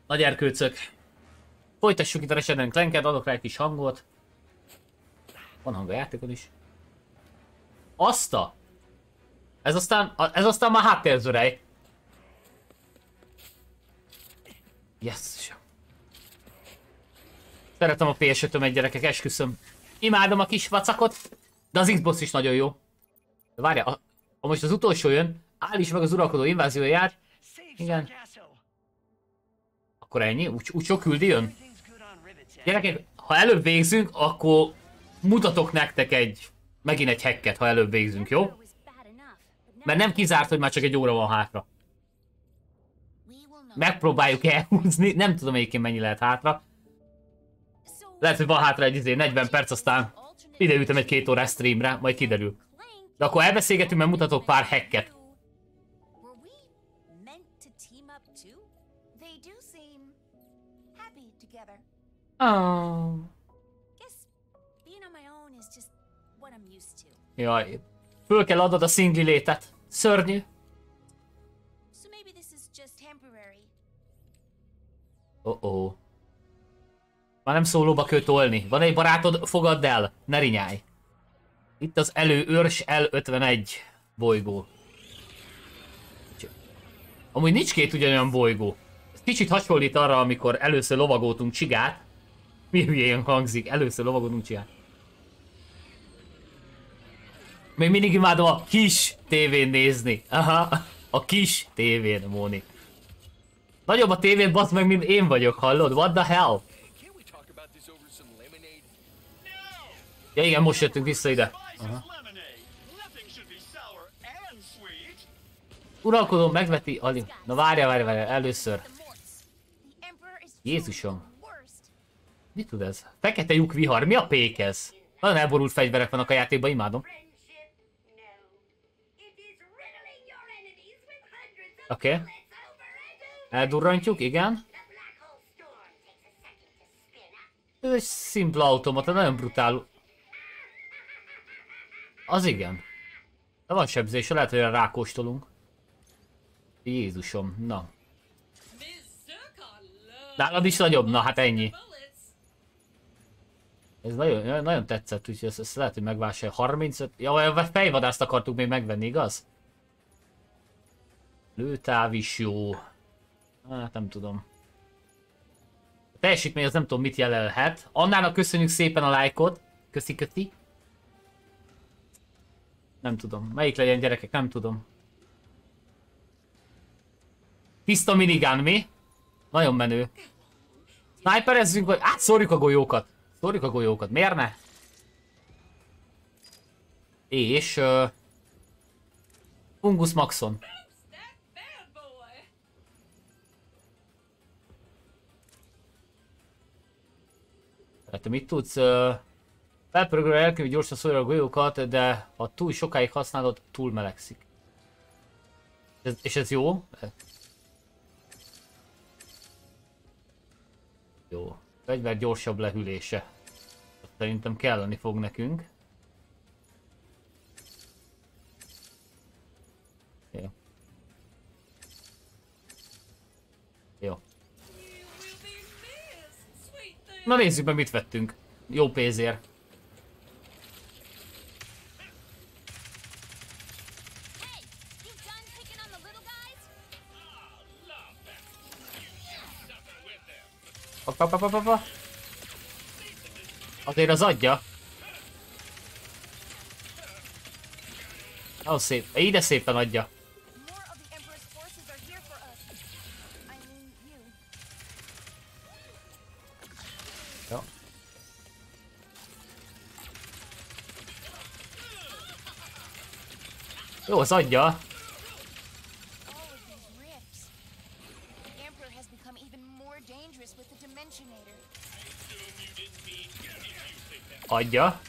Nagy erkőcök. Folytassuk itt a Ratchet & Clanket, adok rá egy kis hangot. Van hang a játékon is. Ez aztán már háttérzörej. Yes. Szeretem a PS5-ömet, gyerekek, esküszöm. Imádom a kis vacakot, de az Xbox is nagyon jó. De várjál, ha most az utolsó jön, állíts meg az uralkodó invázióját. Igen. Akkor ennyi? Úgy sok küldi jön? Gyerekek, ha előbb végzünk, akkor mutatok nektek megint egy hacket, ha előbb végzünk, jó? Mert nem kizárt, hogy már csak egy óra van hátra. Megpróbáljuk elhúzni, nem tudom egyébként mennyi lehet hátra. Lehet, hogy van hátra egy 40 perc, aztán ideültem egy 2 órás streamre, majd kiderül. De akkor elbeszélgetünk, mert mutatok pár hacket. Oh. Jaj, föl kell adnod a szingli létet. Szörnyű. Oh-oh. Már nem szólóba kell tolni. Van egy barátod? Fogadd el. Ne rinyálj. Itt az előőrs L51 bolygó. Amúgy nincs két ugyanolyan bolygó. Ez kicsit hasonlít arra, amikor először lovagoltunk csigát. Mi hülyén hangzik? Először lovagoltunk csigát. Még mindig imádom a kis tévén nézni. Aha, a kis tévén, Móni. Nagyobb a tévén, bassz meg, mint én vagyok, hallod? What the hell? Ja igen, most jöttünk vissza ide. Aha. Uralkodó megveti Ali. Na várjál, először. Jézusom. Mi tud ez? Fekete lyuk vihar, mi a pék ez? Nagyon elborult fegyverek vannak a játékban, imádom. Oké. Eldurrantjuk, igen. Ez egy szimpla automata, nagyon brutál. Az igen. De van sebzése, lehet, hogy rákóstolunk. Jézusom, na. Nálad is nagyobb, na hát ennyi. Ez nagyon tetszett, úgyhogy ezt lehet, hogy megvásárolja. 35... Ja, fejvadászt akartuk még megvenni, igaz? Lőtáv is jó. Hát nem tudom. A teljesítmény az nem tudom mit jelölhet. Annának köszönjük szépen a lájkot. Köszi. Nem tudom. Melyik legyen, gyerekek? Nem tudom. Tiszta minigán, mi? Nagyon menő. Sniperezzünk, vagy... szórjuk a golyókat. Miért ne? És... Fungus Maxon. Hát te mit tudsz? Felprogramolja elkívül gyorsan szórja a golyókat, de ha túl sokáig használod, túl melegszik. És ez jó? Jó. Fegyver gyorsabb lehűlése. Szerintem kelleni fog nekünk. Jó. Jó. Na nézzük meg, mit vettünk. Jó pénzért. Azért az adja. Nagyon szép. Ide szépen adja. Jó. Jó, az adja. Adja.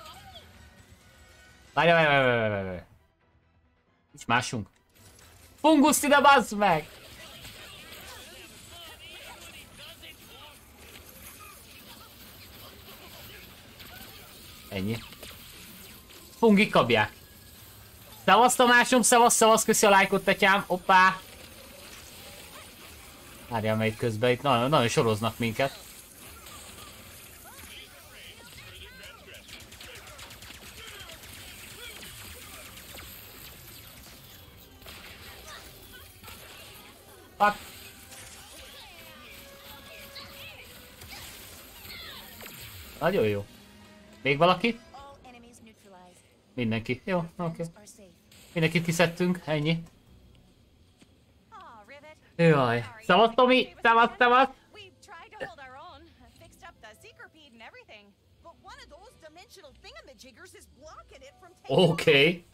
Várj. Nincs másunk. Funguszt ide, bazd meg! Ennyi. Fungik kapják. Szevasz Tamásom, szevasz, köszi a lájkot, tetyám. Hoppá. Várjál, melyik közben itt nagyon soroznak minket. Fuck. Nagyon jó. Még valaki? Mindenki. Jó, oké. Mindenkit kiszedtünk, ennyi. Jaj. Szevasz, Tomi! Szevasz, szevasz! Oké.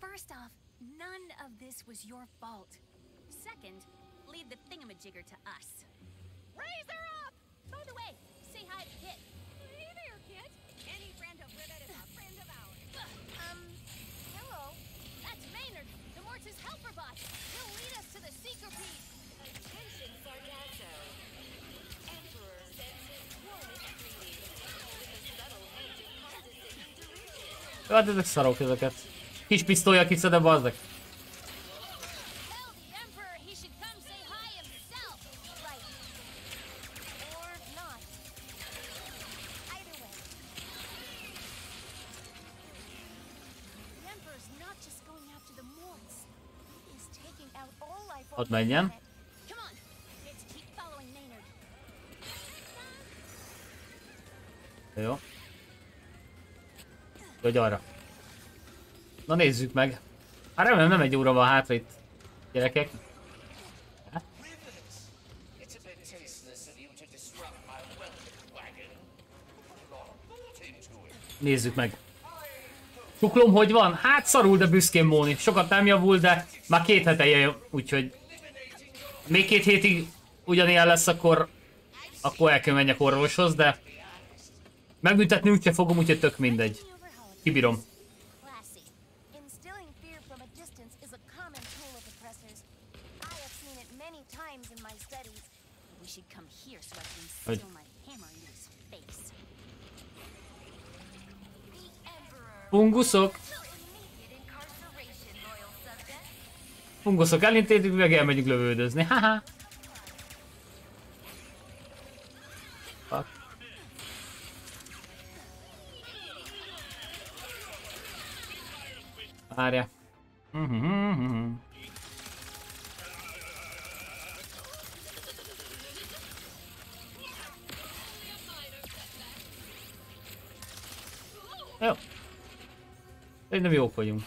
Leave the thingamajigger to us. Raise her up! By the way, say hi to Kit. Hey there, Kit. Any friend of Rivet is a friend of ours. Hello. That's Maynard, the Mortis helper bot. He'll lead us to the Seekerpeed. Attention, Sargasso. Emperor sends his warmest greetings with a subtle hint of condescending derision. Hát ezek szarok ezeket. Kis pisztolya kiszedem, bazdek. Ott menjen. Jó. Hogy arra. Na nézzük meg. Hát remélem nem egy óra van hátra itt. Gyerekek. Nézzük meg. Csuklom, hogy van? Hát szarul, de büszkén Móni. Sokat nem javul, de már 2 hete jön, úgyhogy... Még 2 hétig ugyanilyen lesz, akkor el kell menjek orvoshoz, de... Megbüntetni úgyse fogom, úgyhogy tök mindegy. Kibírom. Hogy... Funguszok! Funguszok elintétük, meg elmegyünk lövődözni, haha! Fuck. Várja. Jó. Szerintem jók vagyunk.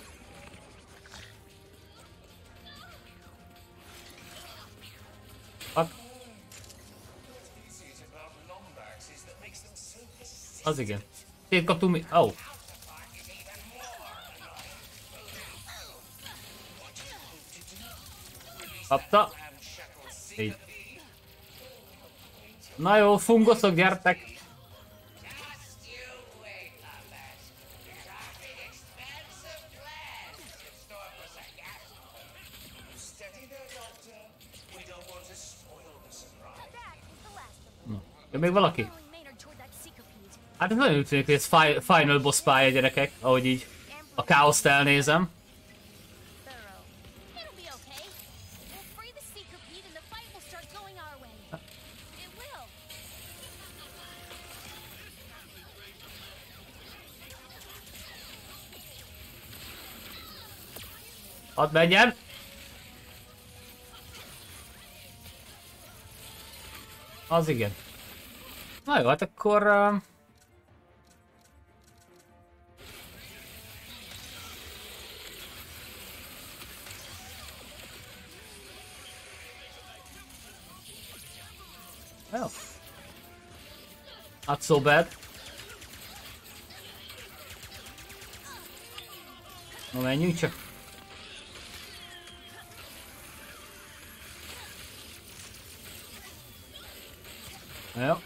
Az igen. Szétkaptunk mi? Oh. Kapta. Így. Na jó, fungoszok, gyertek! Ja, még valaki? Hát ez nagyon úgy tűnik, hogy ez final boss pálya, gyerekek, ahogy így a káoszt elnézem. Hadd menjen! Az igen. Na jó, hát akkor... Jó. Not so bad. Na menjünk csak. Jó.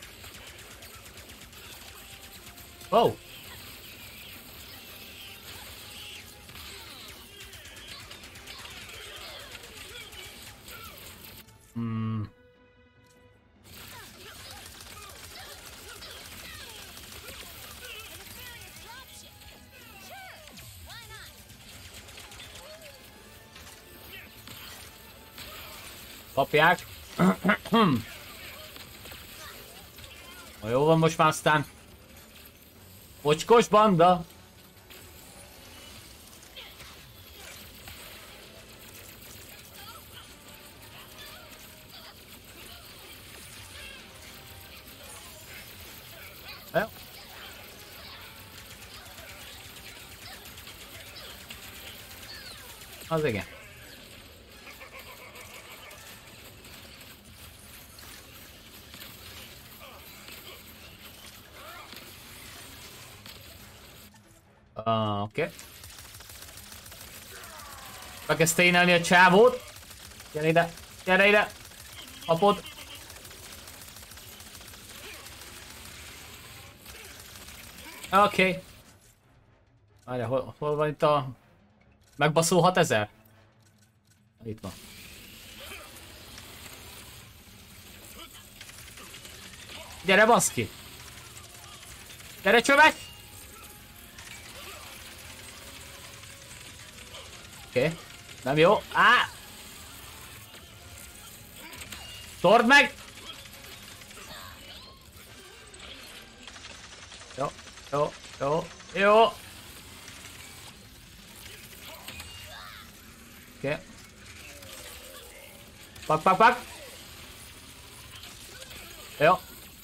Oh. Kapják. Na jó van most már aztán. Ocskos banda. Jó. Az igen. Oké. Be kell stainelni a csávót. Gyere ide, gyere ide. Apod. Oké. Várjál, hol van itt a... Megbaszó 6000? Itt van. Gyere baszki! Gyere csövek! Oké. Nem jó. Á! Tord meg! Jó, jó, jó, jó! Oké. Pak, pak, pak! Jó.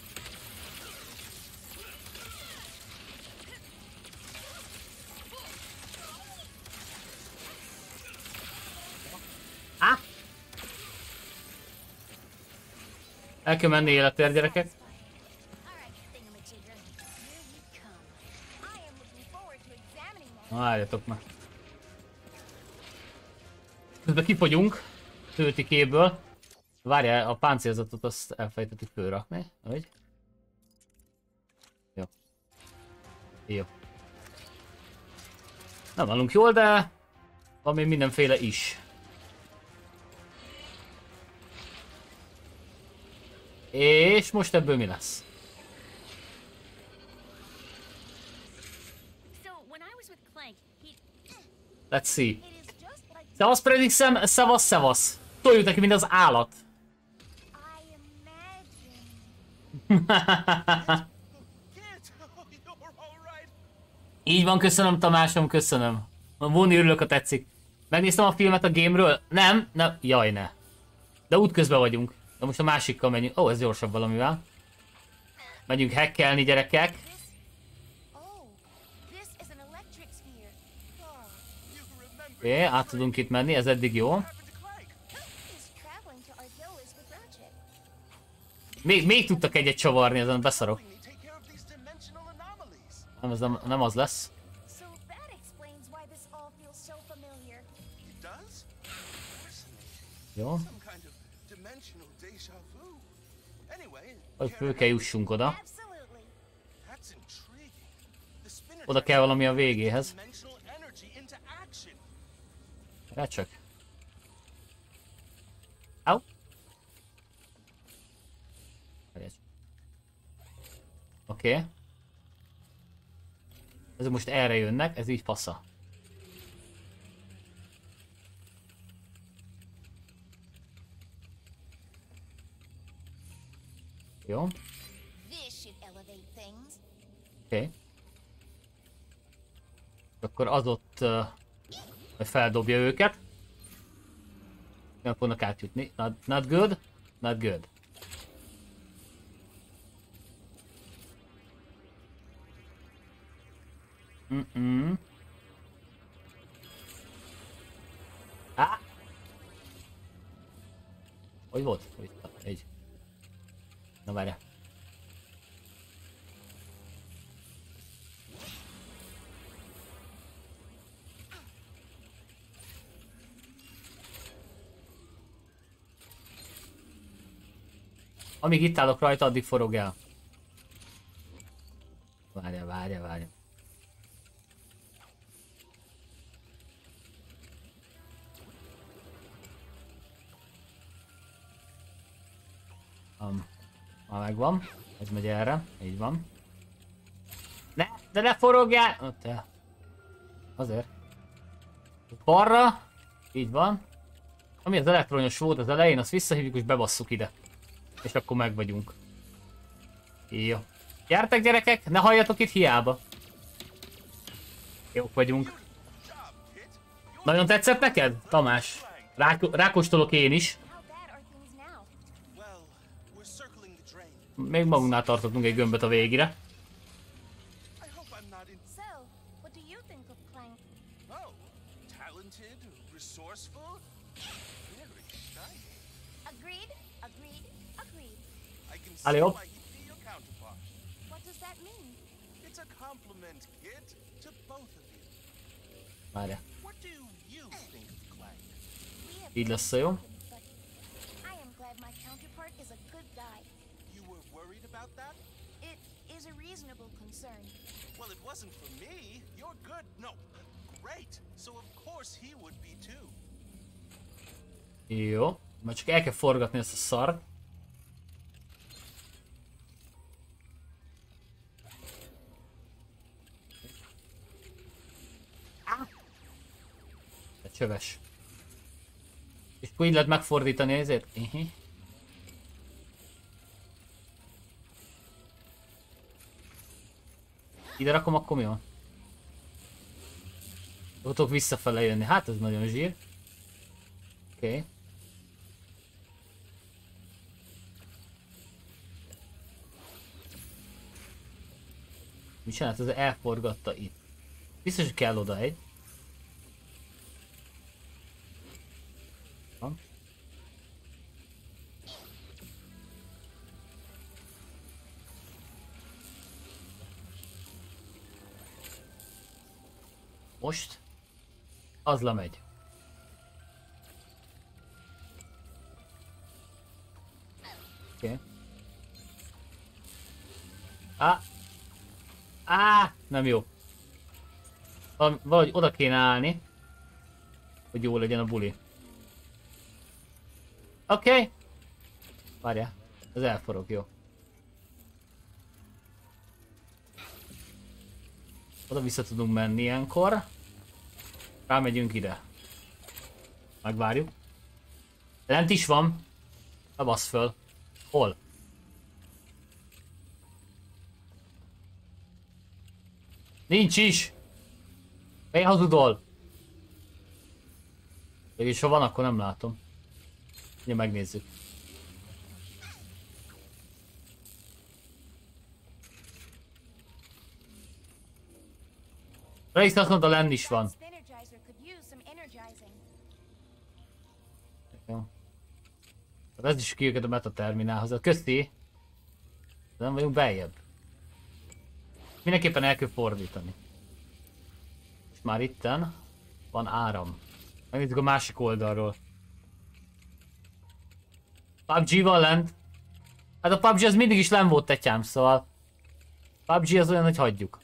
Á! El kell menni életért, gyerekek. Várjatok meg. Közben kifogyunk. Tőtikéből. Várjál, a páncélzatot azt elfejtettük fölrakni. Úgy. Jó. Jó. Nem állunk jól, de van még mindenféle is. És most ebből mi lesz? Let's see. Szevasz Predixem, szevasz, szevasz. Toljuk neki, mint az állat. Így van, köszönöm Tamásom, köszönöm. Voni, örülök, ha tetszik. Megnéztem a filmet a game-ről? Nem, nem, jaj ne. De útközben vagyunk. De most a másikkal megyünk. Ó, ez gyorsabb valamivel. Megyünk hackelni, gyerekek. Oké, át tudunk itt menni, ez eddig jó. Még tudtak egyet csavarni, ezen beszarok. Nem, ez nem az lesz. Jó. Hogy föl kell jussunk oda. Oda kell valami a végéhez. Várj csak. Au. Oké. Ezek most erre jönnek, ez így passza. Jó. Oké. Akkor az ott feldobja őket. Nem fognak átjutni. Not good. Not good. Á! Hogy volt? Így. Na várjál. Amíg itt állok rajta, addig forog el. Várjál, várjál, várjál. Már megvan. Ez megy erre. Így van. Ne! De ne forogjál! Ott te. Azért. Balra. Így van. Ami az elektronyos volt az elején, azt visszahívjuk és bebasszuk ide. És akkor meg vagyunk. Jó. Gyertek gyerekek, ne halljatok itt hiába. Jók vagyunk. Nagyon tetszett neked, Tamás? Rákóstolok én is. Még magunknál tartottunk egy gömböt a végére. Allez hop. Várjál. Így lesz a jó. Jó, majd csak el kell forgatni ezt a szart. Csöves. És akkor így lehet megfordítani ezért? Ide rakom, akkor mi van? Tudok visszafele jönni. Hát ez nagyon zsír. Oké. Mit csinált? Ez elforgatta itt. Biztos, hogy kell oda egy. Most az lemegy. Oké. Nem jó. Valahogy oda kéne állni, hogy jó legyen a buli. Oké. Várjál, ez elforog, jó. Oda vissza tudunk menni ilyenkor. Rámegyünk ide. Megvárjuk. Lent is van. Ne bassz föl. Hol? Nincs is! Miért hazudol? Mégis ha van, akkor nem látom. Ugye megnézzük. Rész azt mondta, lenn is van. Jó. Ez is ki őket a metaterminálhoz. Köszi! De nem vagyunk beljebb. Mindenképpen el kell fordítani. És már itten van áram. Megnézzük a másik oldalról. PUBG van lent. Hát a PUBG az mindig is lenn volt, tetyám, szóval PUBG az olyan, hogy hagyjuk.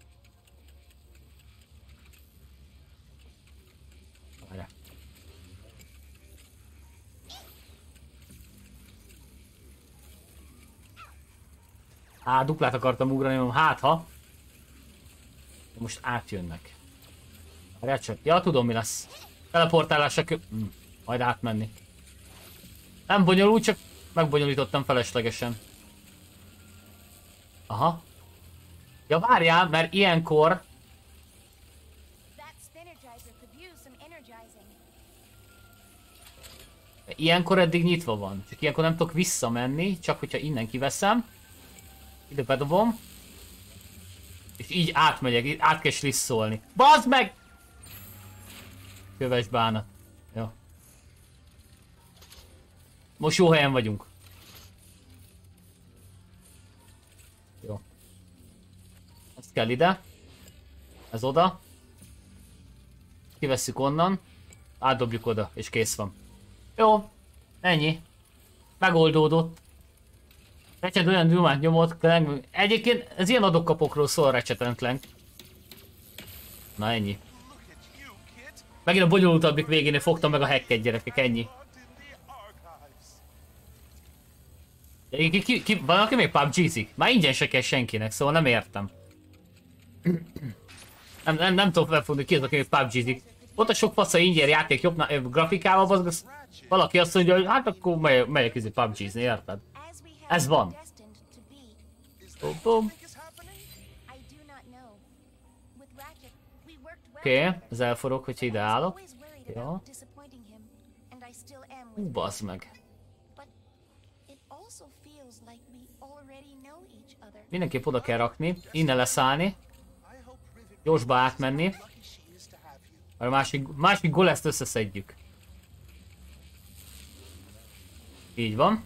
Duplát akartam ugrani, mondom, hát ha. Most átjönnek. Várjál csak. Ja, tudom mi lesz. Teleportálásra majd átmenni. Nem bonyolult, csak megbonyolítottam feleslegesen. Aha. Ja, várjál, mert ilyenkor... Ilyenkor eddig nyitva van. Csak ilyenkor nem tudok visszamenni, csak hogyha innen kiveszem. Ide bedobom. És így átmegyek, így át kell slisszolni. Bazd meg! Köves bánat. Jó. Most jó helyen vagyunk. Jó. Ez kell ide. Ez oda. Kivesszük onnan. Átdobjuk oda, és kész van. Jó. Ennyi. Megoldódott. Recset olyan dumát nyomott, Clank. Egyébként ez ilyen adok-kapokról szól Ratchet & Clank. Na ennyi. Megint a bonyolultabbik végén fogtam meg a hacket, gyerekek, ennyi. Van, aki még PUBG-zik? Már ingyen se kell senkinek, szóval nem értem. Nem tudom felfogni, ki az, aki még PUBG-zik. Ott a sok fasza ingyen játék jobb grafikával, az valaki azt mondja, hogy hát akkor melyek izé PUBG-zni, érted? Ez van. Bum. Oké, ez elforog, hogyha ide állok. Ja. Bazd meg. Mindenképp oda kell rakni, innen leszállni. Gyorsba átmenni. A másik golezt összeszedjük. Így van.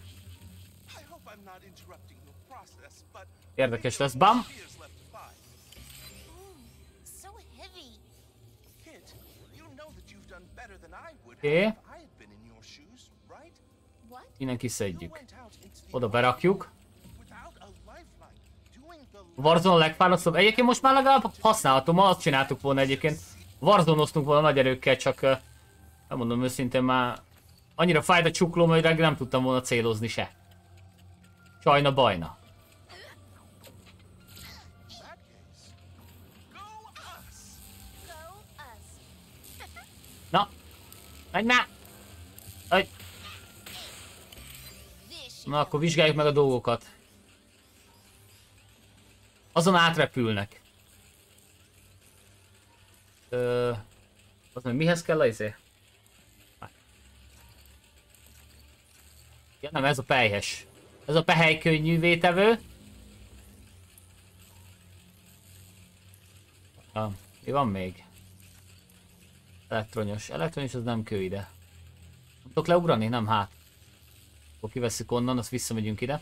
Érdekes lesz, bam! Oké. Innen kiszedjük. Oda berakjuk. Warzone a legfárasztóbb. Egyébként most már legalább használható, ma azt csináltuk volna egyébként. Warzone-oztunk volna nagy erőkkel, csak nem mondom őszintén, már annyira fájt a csuklóm, hogy reggel nem tudtam volna célozni se. Sajna bajna. Na! Menj már! Na akkor vizsgáljuk meg a dolgokat. Azon átrepülnek. Az meg mihez kell a izé? Ja nem, ez a pelyhes. Ez a pehely könnyűvé tevő. Mi van még? Elektronyos. Elektronyos az nem kő ide. Nem tudok leugrani? Nem, hát. Akkor kivesszük onnan, azt visszamegyünk ide.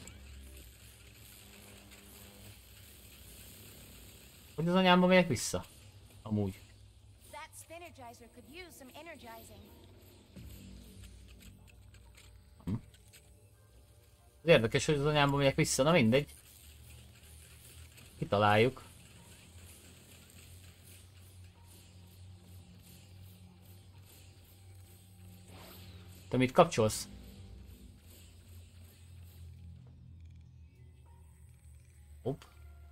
Hogy az anyámba megyek vissza? Amúgy. Az érdekes, hogy az anyámba megyek vissza, na mindegy. Kitaláljuk. Te mit kapcsolsz? Hopp.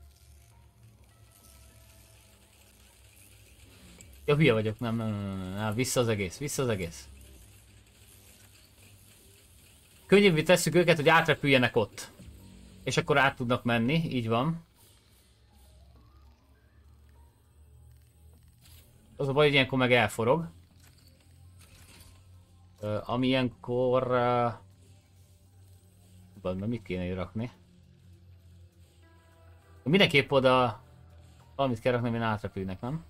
Ja, hülye vagyok, nem, vissza az egész, vissza az egész. Könnyebbé tesszük őket, hogy átrepüljenek ott. És akkor át tudnak menni, így van. Az a baj, hogy ilyenkor meg elforog. Ami ilyenkor... mit kéne rakni? Mindenképp oda... valamit kell rakni, amin átrepülnek, nem?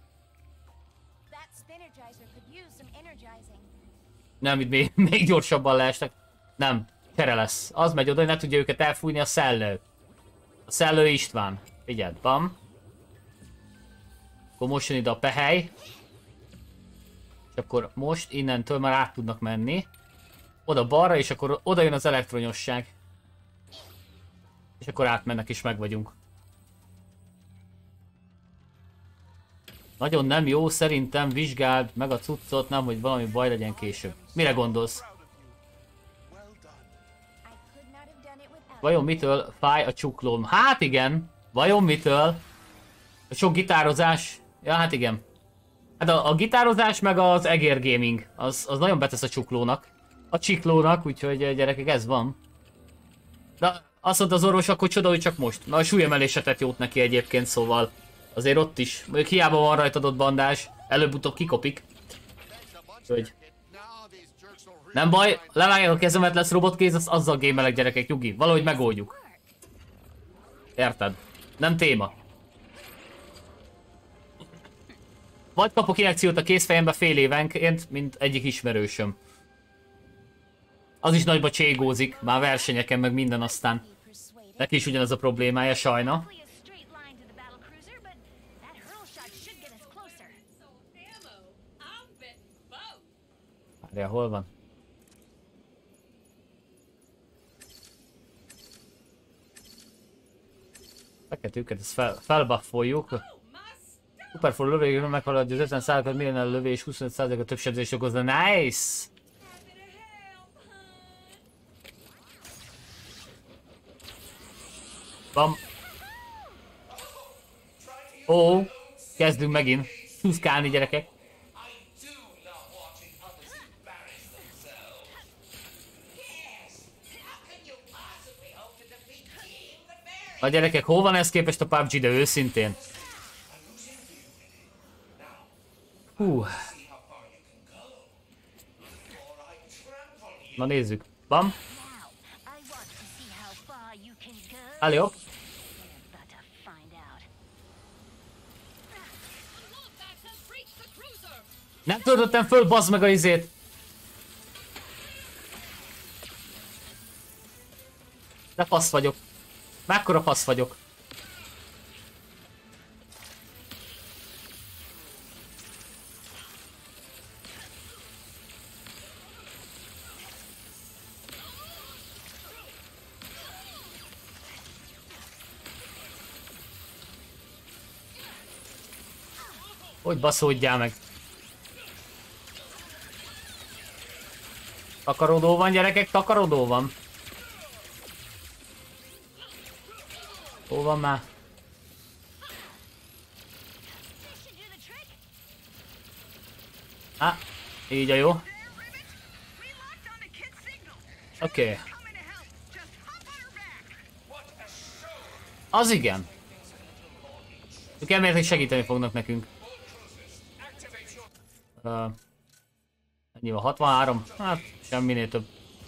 Nem, itt még gyorsabban leestek. Nem, csere lesz. Az megy oda, hogy ne tudja őket elfújni a szellő. A szellő István. Figyeld, bam. Akkor most jön ide a pehely. És akkor most innentől már át tudnak menni. Oda balra, és akkor oda jön az elektronyosság. És akkor átmennek és meg vagyunk. Nagyon nem jó, szerintem vizsgáld meg a cuccot, nem, hogy valami baj legyen később. Mire gondolsz? Vajon mitől fáj a csuklóm? Hát igen, vajon mitől? A sok gitározás? Ja, hát igen. Hát a gitározás meg az egér gaming, az nagyon betesz a csuklónak. A csiklónak, úgyhogy gyerekek, ez van. De azt mondta az orvos, akkor csoda, hogy csak most. Na a súlyemelésre tett jót neki egyébként, szóval azért ott is. Mondjuk hiába van rajtad ott bandás, előbb-utóbb kikopik. Úgyhogy... nem baj, levágják a kezemet, lesz robotkéz, azzal gémelek gyerekek, nyugi. Valahogy megoldjuk. Érted? Nem téma. Vagy kapok injekciót a kézfejembe fél évenként, mint egyik ismerősöm. Az is nagyba cségózik, már versenyeken meg minden aztán. Neki is ugyanaz a problémája, sajna. Várjál, hol van? Fekete őket, ezt felbuffoljuk. Superform lövő meghaladja az 50%-at, milyen lövés 25%-a több sebzést okozna. Nice! Bam! Ó, kezdünk megint. Szuszkálni, gyerekek. A gyerekek, hol van ez képest a PUBG, de őszintén? Hú. Na nézzük. Bam. Allé. Nem töltöttem föl, bazd meg a izét! De fasz vagyok. Mekkora fasz vagyok. Hogy baszódjál meg. Takarodó van, gyerekek, takarodó van. Hol van már? Így a jó. Oké. Az igen. Ők elméletileg segíteni fognak nekünk. Ennyi van, 63? Hát semminél több.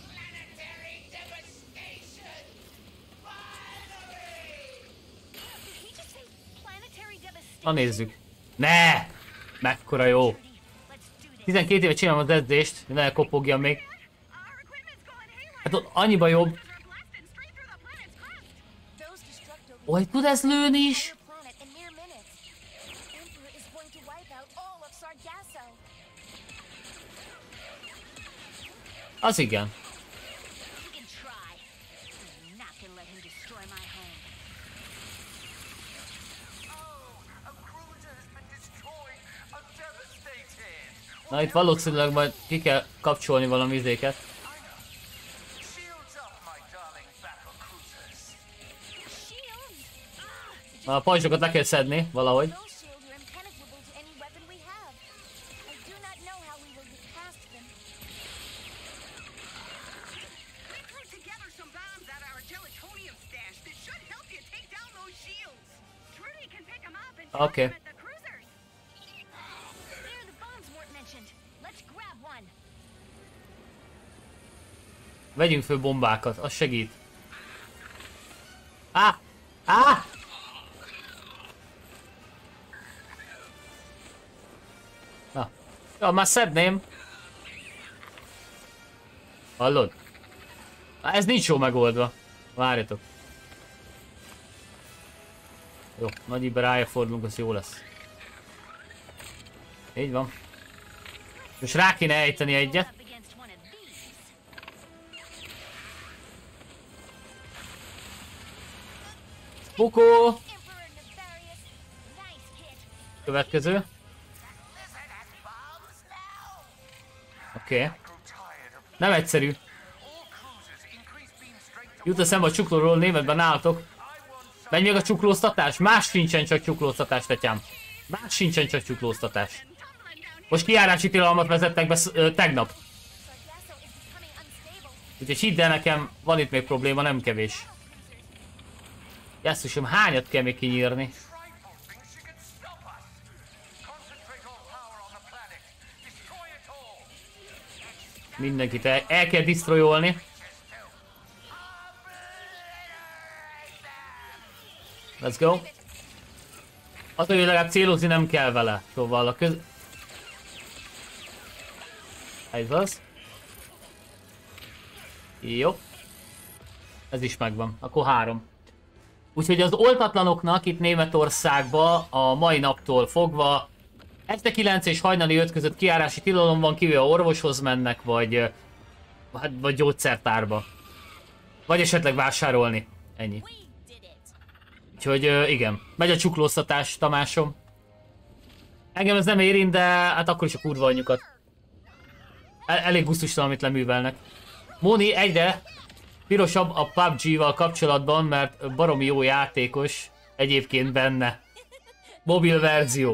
Na nézzük. Ne! Mekkora jó. 12 éve csinálom az edzést, ne kopogjam még. Hát ott annyiba jobb. Hogy tud ez lőni is? Az igen. Na itt valószínűleg majd ki kell kapcsolni valami izéket. A pajzsokat le kell szedni valahogy. Oké. Vegyünk föl bombákat, az segít. Na. Ja, már szedném. Hallod? Ez nincs jó megoldva. Várjatok. Jó, nagyibb rájafordulunk, az jó lesz. Így van. Most rá kéne ejteni egyet. Bukó! Következő. Oké. Nem egyszerű. Jut eszembe a csuklóról németben nálatok. Menj még a csuklóztatás? Más sincsen, csak csuklóztatás, tetyám. Más sincsen, csak csuklóztatás. Most kijárási tilalmat vezettek be tegnap. Úgyhogy hidd el nekem, van itt még probléma, nem kevés. Jesszusom, hányat kell még kinyírni? Mindenkit el kell disztrojolni. Let's go. Az, hogy legalább célozni nem kell vele. Szóval a Ez az. Jó. Ez is megvan. Akkor 3. Úgyhogy az oltatlanoknak itt Németországban a mai naptól fogva este 9 és hajnali 5 között kijárási tilalom van, kivéve orvoshoz mennek, vagy gyógyszertárba. Vagy esetleg vásárolni. Ennyi. Úgyhogy igen, megy a csuklóztatás, Tamásom. Engem ez nem érint, de hát akkor is a kurva anyjukat. Elég gusztustalan, amit leművelnek. Móni egyre pirosabb a PUBG-val kapcsolatban, mert baromi jó játékos egyébként benne. Mobil verzió.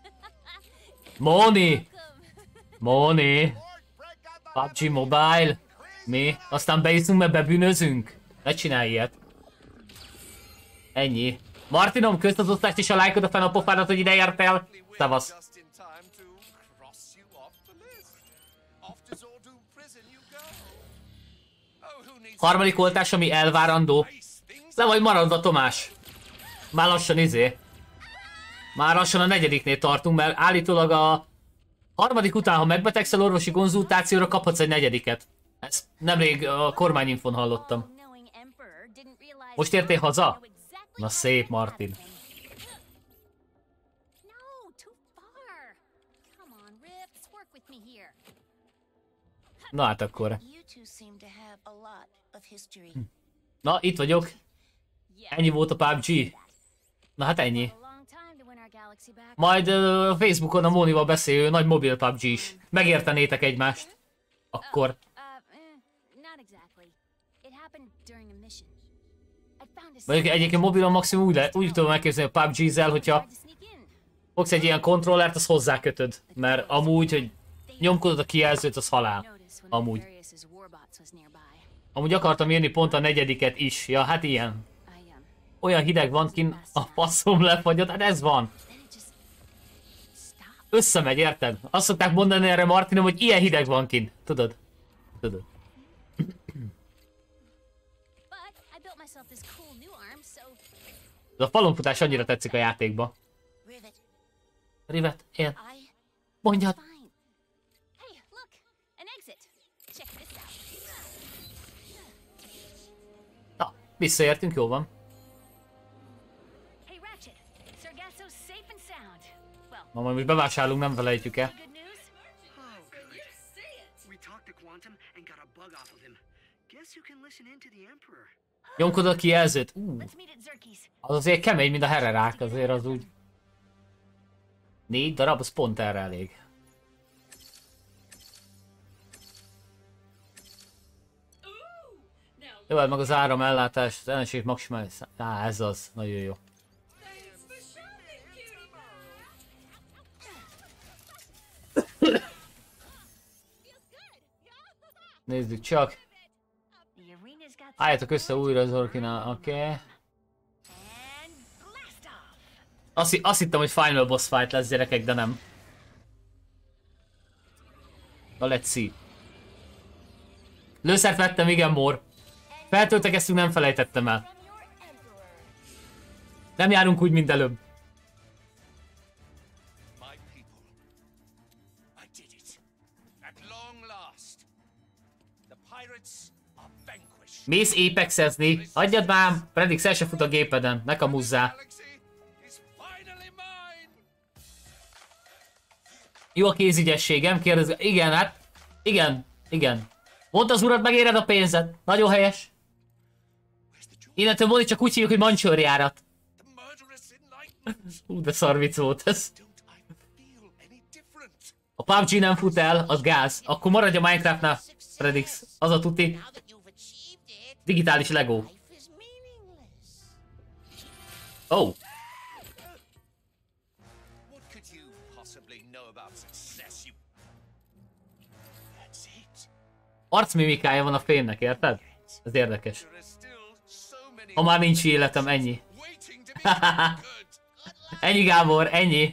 Móni! Móni! PUBG Mobile? Mi? Aztán beiszunk, mert bebűnözünk? Ne csinálj ilyet. Ennyi. Martinom, közt az osztást és a lájkot a fenn a pofádat, hogy ide értél. Szevasz. Harmadik oltás, ami elvárandó. De vagy marad a Tomás. Már lassan Már lassan a negyediknél tartunk, mert állítólag a harmadik után, ha megbetegszel orvosi konzultációra, kaphatsz egy negyediket. Ezt nemrég a kormányinfon hallottam. Most értél haza? Na szép, Martin. Na hát akkor. Na, itt vagyok. Ennyi volt a PUBG. Na hát ennyi. Majd Facebookon a Mónival beszélő nagy mobil PUBG is. Megértenétek egymást. Akkor. Mondjuk egyébként mobilon maximum úgy tudom elképzelni a PUBG-zel, hogyha fogsz egy ilyen kontrollert, az hozzákötöd. Mert amúgy, hogy nyomkodod a kijelzőt, az halál. Amúgy akartam írni pont a negyediket is. Ja, hát ilyen. Olyan hideg van kint, a faszom lefagyott, hát ez van. Összemegy, érted? Azt szokták mondani erre Martinom, hogy ilyen hideg van kint. Tudod? Tudod. De a falonfutás annyira tetszik a játékba. Rivet, én. Mondjad. Na, visszaértünk, jó van. Ma majd most bevásárlunk, nem felejtjük el. Nyomkodod a kijelzőt? Az azért kemény, mint a hererák, azért az úgy. 4 darab, az pont erre elég. Jó, meg az áramellátás, az ellenség maximális. Ez az, nagyon jó. Nézzük csak. Álljatok össze újra az orkinál, oké. Azt hittem, hogy final boss fight lesz, gyerekek, de nem. Na, let's see. Lőszert vettem, igen, Mór. Feltöltekeztünk, nem felejtettem el. Nem járunk úgy, mint előbb. Mész Apexezni? Hagyjad már, Predix el se fut a gépeden, ne kamuzzál. Jó a kézügyességem, kérdez. Igen, hát. Igen. Mondd az urad, megéred a pénzed. Nagyon helyes. Innentől Móni csak úgy hívjuk, hogy mancsőrjárat. De szar vicc volt ez. A PUBG nem fut el, az gáz. Akkor maradj a Minecraftnál, Predix. Az a tuti. Digitális Lego. Oh. Arcmimikája van a fémnek, érted? Ez érdekes. Ha már nincs életem, ennyi. Ennyi, Gábor, ennyi.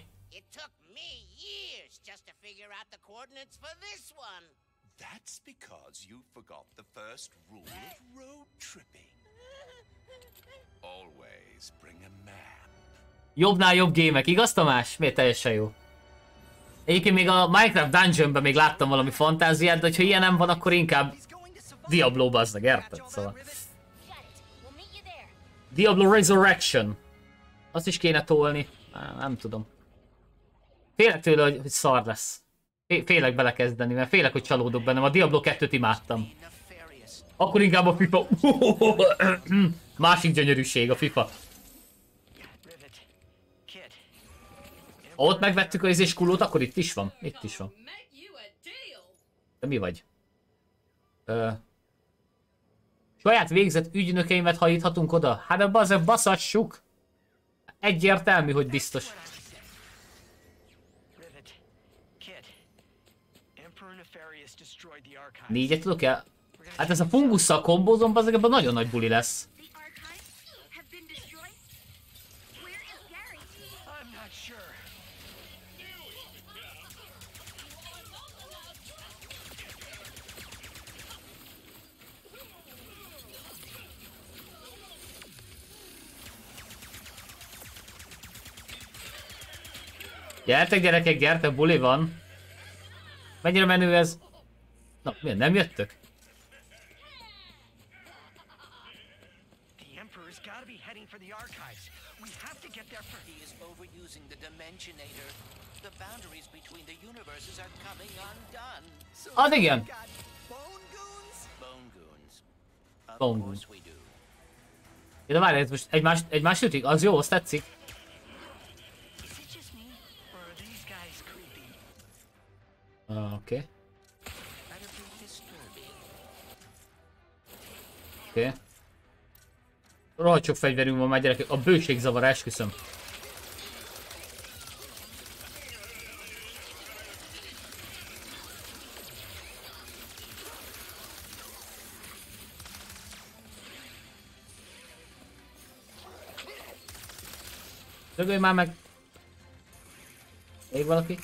Jobbnál jobb gémek, igaz Tamás? Miért teljesen jó? Egyébként még a Minecraft Dungeonben még láttam valami fantáziát, de ha ilyen nem van, akkor inkább Diablo bazdmeg, érted? Szóval. Diablo Resurrection. Azt is kéne tolni. Nem tudom. Félek tőle, hogy szar lesz. Félek belekezdeni, mert félek, hogy csalódok bennem. A Diablo 2-t imádtam. Akkor inkább a FIFA. Másik gyönyörűség a FIFA. Ha ott megvettük az izéskulót, akkor itt is van. Itt is van. De mi vagy? Saját végzett ügynökeimet hajíthatunk oda? Hát de bazeg baszassuk! Egyértelmű, hogy biztos. Négyet tudok el? Hát ez a fungusszal kombózom, bazeg, ebben nagyon nagy buli lesz. I'm not sure. Gyertek gyerekek, gyertek, buli van. Mennyire menő ez? Na, miért nem jöttök? The Emperor's gotta be heading for the archives. We have to get there first. He is overusing the Dimensionator. The boundaries between the universes are coming undone. Az igen. Got bone goons? Bone goons. Of Bone course we do. De várj, ez most egymás ütik? Az jó, azt tetszik. Is it just me? Or are these guys creepy? Oké. Better be disturbing. Oké. Rohadt sok fegyverünk van már gyerekek. A bőség zavar, esküszöm. Dögölj már meg! Még valaki?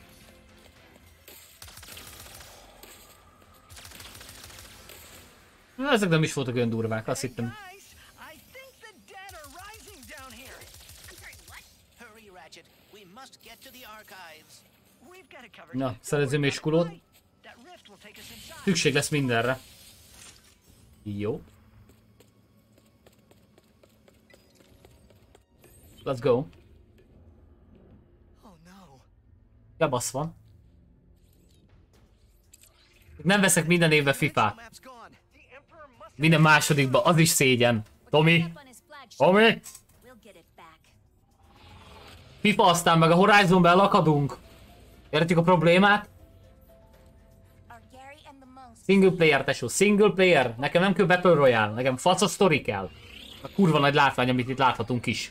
Na, ezek nem is voltak olyan durvák, azt hittem. Guys, I think the dead are rising down here. I'm sorry, what? Hurry, Ratchet. We must get to the archives. We've got it covered. Na, szerezzünk még skulót. That rift will take us inside. Szükség lesz mindenre. Jó. Let's go. Oh no. Ja, basz van. Nem veszek minden évben FIFA-t. Map's gone. The Emperor must Minden másodikba, az is szégyen. Tomi! Up on his flagship. Tomi! We'll get it back. FIFA, aztán meg a Horizonba elakadunk. Értjük a problémát? Are Gary and the monks Single player, tesó, single player. Nekem nem kell Battle Royale, nekem faca sztori kell. A kurva nagy látvány, amit itt láthatunk is.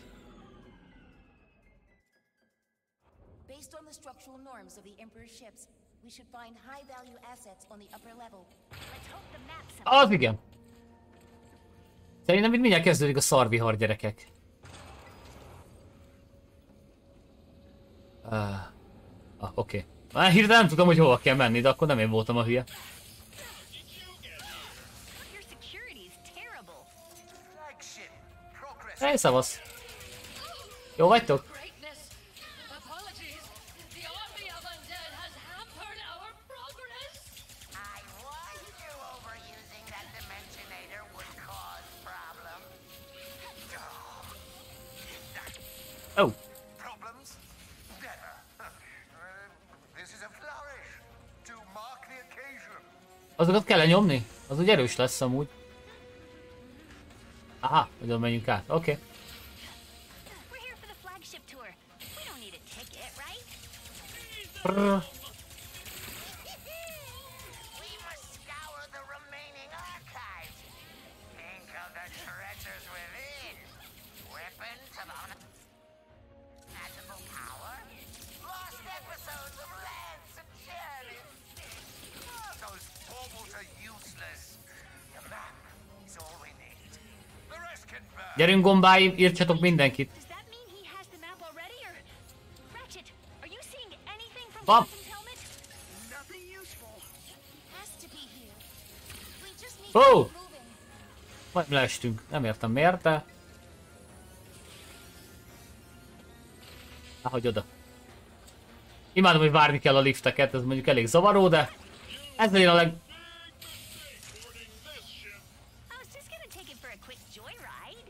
based on the structural norms of the Emperor's ships, we should find high-value assets on the upper level. Let's hope the map's Az igen. Szerintem itt mindjárt kezdődik a szarvihar, gyerekek. Oké. Hirtelen nem tudom, hogy hova kell menni, de akkor nem én voltam a hülye. Your security is terrible. flagship. Progress. Hey, szavasz. Jó vagytok? Greatness. Apologies. The army of undead has hampered our progress. I warned you overusing that Dimensionator would cause problems. Oh. Problems? Never. This is a flourish to mark the occasion. Azokat kell nyomni? Az úgy erős lesz amúgy. Aha, oda menjünk át. Oké. We're here for the flagship tour. We don't need a ticket, right? We must scour the remaining archives. Think of the treasures within. Weapons of unimaginable power. Lost episodes of Lance and Sheridan. Those baubles are useless. The map is all we need. The rest can burn. Gyerünk gombáim, írtsatok mindenkit. Does that mean he has the map already, or... Ratchet, are you seeing anything from Bob. Dawson's helmet? Nothing useful. Has to be here. We just need Oh. to keep moving. Majd leestünk. Nem értem miért, de... Ahogy oda. Imádom, hogy várni kell a lifteket, ez mondjuk elég zavaró, de... Ez legyen a leg... I was just gonna take it for a quick joyride.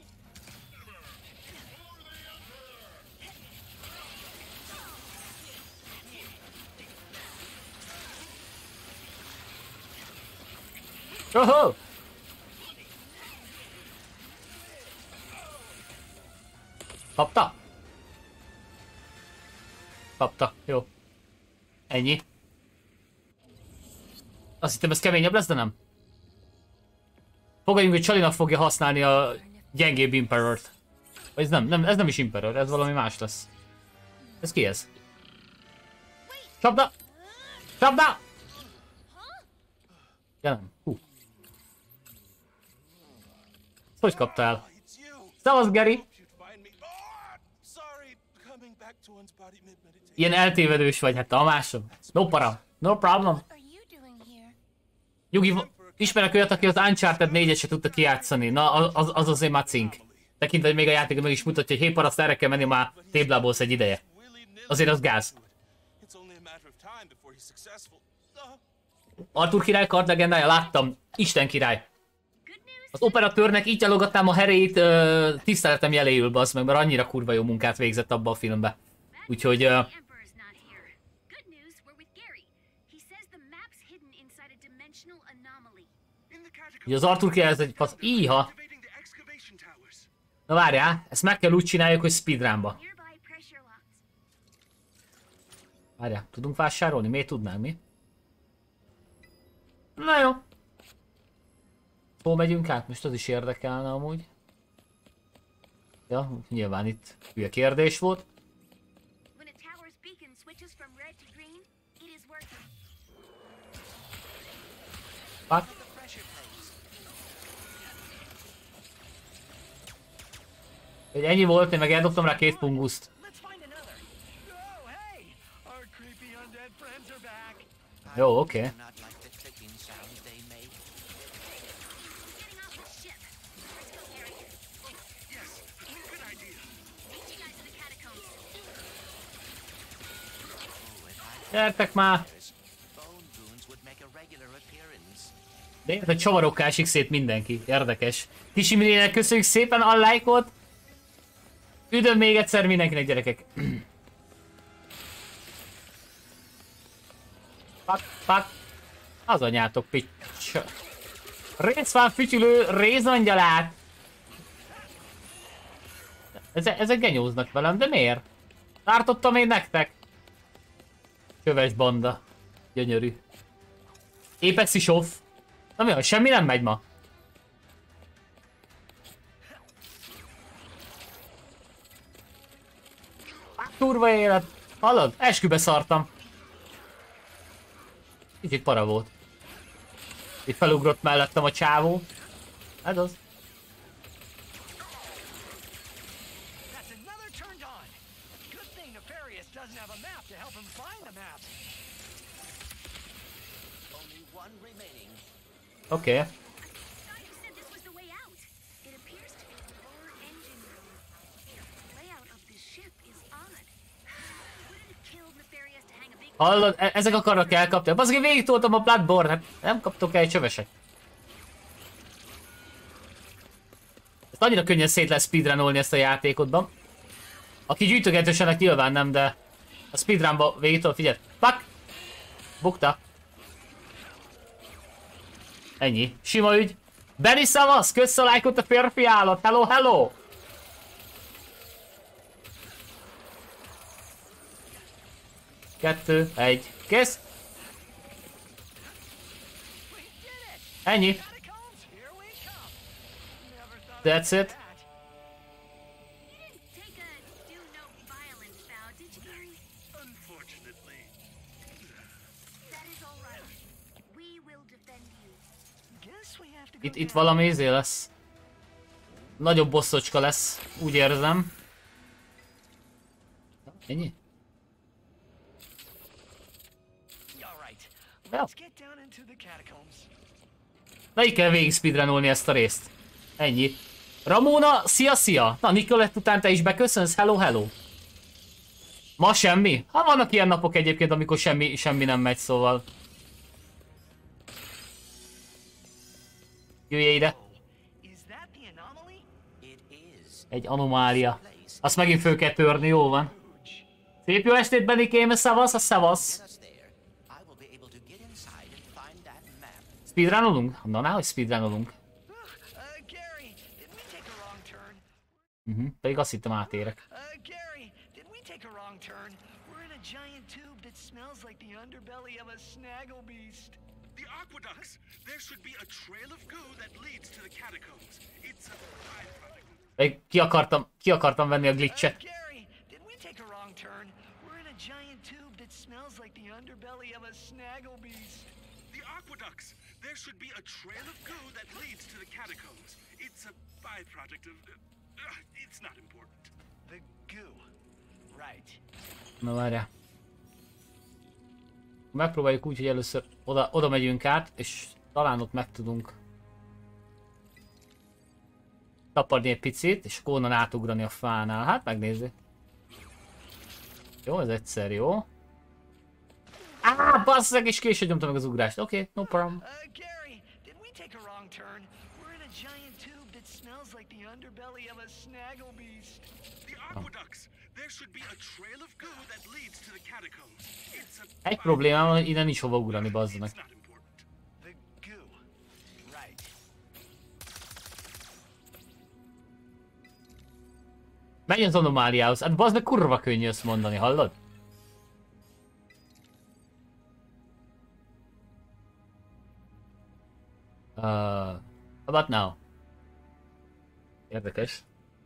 Oho! Kapta? Kapta, jó. Ennyi. Azt hittem ez keményebb lesz, de nem. Fogadjunk, hogy Csalinak fogja használni a gyengébb Imperort. Vagy ez nem, ez nem is Imperor, ez valami más lesz. Ez ki ez? Csapda! Csapda! Ja nem, hú. Ezt hogy kaptál? It's you. Szevasz, Gary! You'd find me. Oh, sorry, coming back Ilyen eltévedős vagy, hát Tamásom. No para. No problem. Are you doing here? Nyugi, ismerek olyat, aki az Uncharted 4-et se tudta kijátszani. Na, az azért már cink. Tekintve, hogy még a játék meg is mutatja, hogy hé paraszt, erre kell menni, már téblábolsz egy ideje. Azért az gáz. Arthur király kardlegendája, láttam. Isten király. Az operatőrnek így gyalogatnám a herét, tiszteletem jeléül, bazd meg, mert annyira kurva jó munkát végzett abba a filmbe. Úgyhogy... Emperor's not here. Good news, we're with Gary. He says the map's hidden inside a dimensional anomaly. Ugye az Arthur király ez egy fasz... Íha! Na várjál, ezt meg kell úgy csináljuk, hogy speedrunba. Nearby pressure locks. Várjál, tudunk vásárolni? Miért tudnánk mi? Na jó. Hol megyünk át? Most az is érdekelne amúgy. Ja, nyilván itt hülye kérdés volt. When a tower's beacon switches from red to green, it is working. Fuck. Hogy ennyi volt, én meg eldobtam rá 2 funguszt. Jó, oké. Getting off the ship. Let's go, Gary. Yes, good idea. Meet you guys in the catacombs. Gyertek már! De hogy csavarokká esik szét mindenki. Érdekes. Kisi Milének köszönjük szépen a lájkot. Üdöm még egyszer mindenkinek, gyerekek. Fuck. Az anyátok, pics. Részfán fütyülő rézangyalát. Ezek genyóznak velem, de miért? Tartottam én nektek. Köves banda. Gyönyörű. Apex is off. Na mi van, semmi nem megy ma. Kurva élet. Hallod? Eskübe szartam. Kicsit para volt. Itt felugrott mellettem a csávó. Ez az. Oké. I thought you said this was the way out. It appears to be the lower engine room. The layout of this ship is odd. Wouldn't it kill Nefarious to hang a big... Hallod, ezek akarnak elkapni. Bazd, végig toltam a Bloodborne, hát nem kaptok el egy csöveset. Ezt annyira könnyen szét lehet speedrunolni ezt a játékodban. Aki gyűjtögetősenek nyilván nem, de a speedrunba végig tol, figyelj. Fuck! Bukta. Ennyi. Sima ügy. Benny szavasz! Kösz a lájkot a férfi állat! Hello, hello! Kettő, egy. Kész! Ennyi. That's it. You didn't take a do no violence vow, did you, Gary? Unfortunately. That is all right. We will defend you. Itt valami izé lesz. Nagyobb bosszocska lesz, úgy érzem. Ennyi? Ja. Na, így kell végig speedrunolni ezt a részt. Ennyi. Ramona, szia! Na, Nicolette után te is beköszönsz? Hello, hello. Ma semmi? Ha vannak ilyen napok egyébként, amikor semmi nem megy, szóval. Jöjjél ide. Egy anomália. Azt megint föl kell törni, jó van. Szép jó estét, Benikém, szavasz, a szavasz. Speedrunolunk? Na, hogy speedrunolunk. Pedig azt hittem átérek. Gary, did we take a wrong turn? We're in a giant tube that smells like the underbelly of a snagglebeast. The aqueducts! There should be a trail of goo that leads to the catacombs. It's a byproduct. Még ki akartam venni a glitchet. Gary, did we take a wrong turn? We're in a giant tube that smells like the underbelly of a snagglebeast. The aqueducts! There should be a trail of goo that leads to the catacombs. It's a byproduct of... it's not important. The goo. Right. Na várjál. Megpróbáljuk úgy, hogy először oda megyünk át, és talán ott meg tudunk tapadni egy picit, és akkor onnan átugrani a fánál. Hát megnézzük. Jó, ez egyszer jó. Basszeg, és később nyomtam meg az ugrást. Oké, no problem. Gary, did we take a wrong turn? We're in a giant tube that smells like the underbelly of a snagglebeast. The aqueducts. There should be a trail of goo that leads to the catacombs. It's a Egy problémám van, hogy innen nincs hova ugrani, bazzanak. It's not important. The goo. Right. Menj az anomáliához. Hát bazd meg kurva könnyű ezt mondani, hallod? How about now? Érdekes.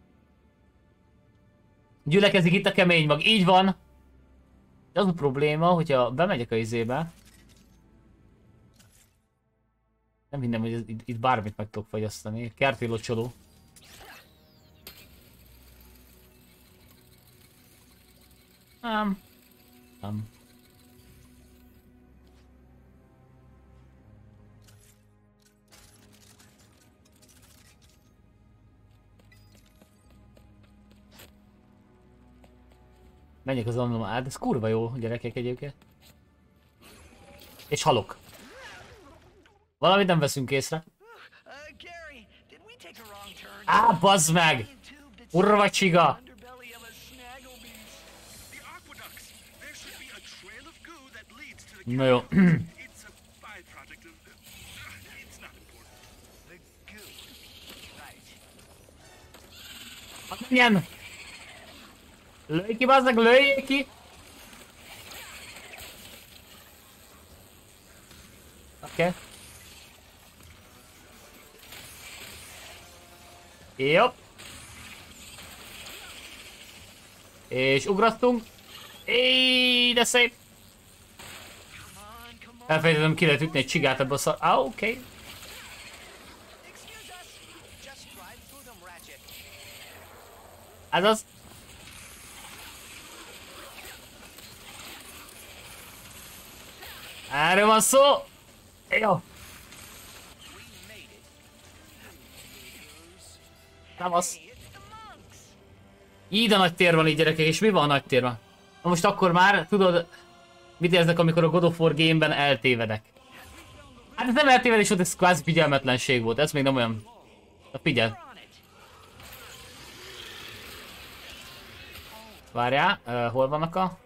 Gyülekezik itt a kemény mag, így van! Az a probléma, hogyha bemegyek a izébe. Nem hinnem, hogy itt bármit meg tudok fagyasztani. Kerti locsoló. Nem. Menjek az anomáliába, ez kurva jó gyerekek egyébként. És halok. Valamit nem veszünk észre. Gary, did we take a wrong turn? Bazd meg! Kurva csiga! Underbelly of a snagglebeast. The aqueducts. There should be a trail of goo that leads to the Na jó. It's a byproduct of it's not important. The goo. Right. Menjen! Lőj ki, bazd meg, lőjjék ki! Oké. Jó. És ugrottunk. De szép. Elfelejtettem, ki lehet ütni egy csigát ebből a szar... oké. Excuse us. Just drive through them, Ratchet. Ez az. Erről van szó. Jó. Tavasz. Így a nagy tér van így, gyerekek, és mi van a nagy térben? Na most akkor már, tudod, mit érzek, amikor a God of War game-ben eltévedek? Hát ez nem eltévedés volt, ez kvázi figyelmetlenség volt, ez még nem olyan... Na figyelj. Várjál, hol vannak a...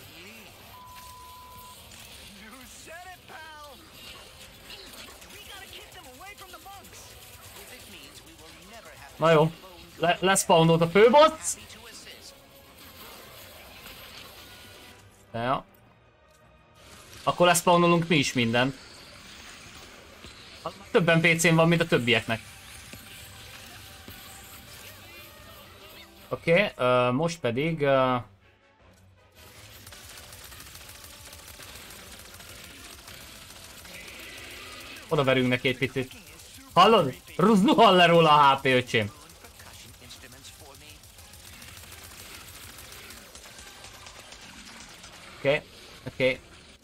You said it, pal. We gotta keep them away from the monks. If it means we will never have Na jó, lespawnolt a főboss. to assist. Jó. Akkor lespawnolonk mi is mindent. Többen PC-n van, mint a többieknek. Oké, most pedig... oda verünk neki egy picit. Hallod? Zuhal le róla a HP, öcsém. Percussion instruments for me. Oké.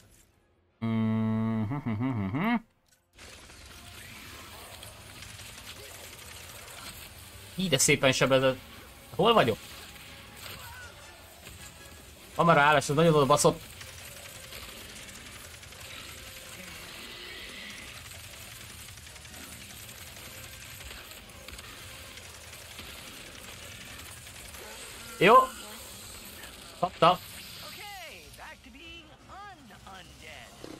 Így de szépen sebezett. Hol vagyok? Kamera állás, ez nagyon oda baszott. Jó. Kapta. Okay, back to being undead.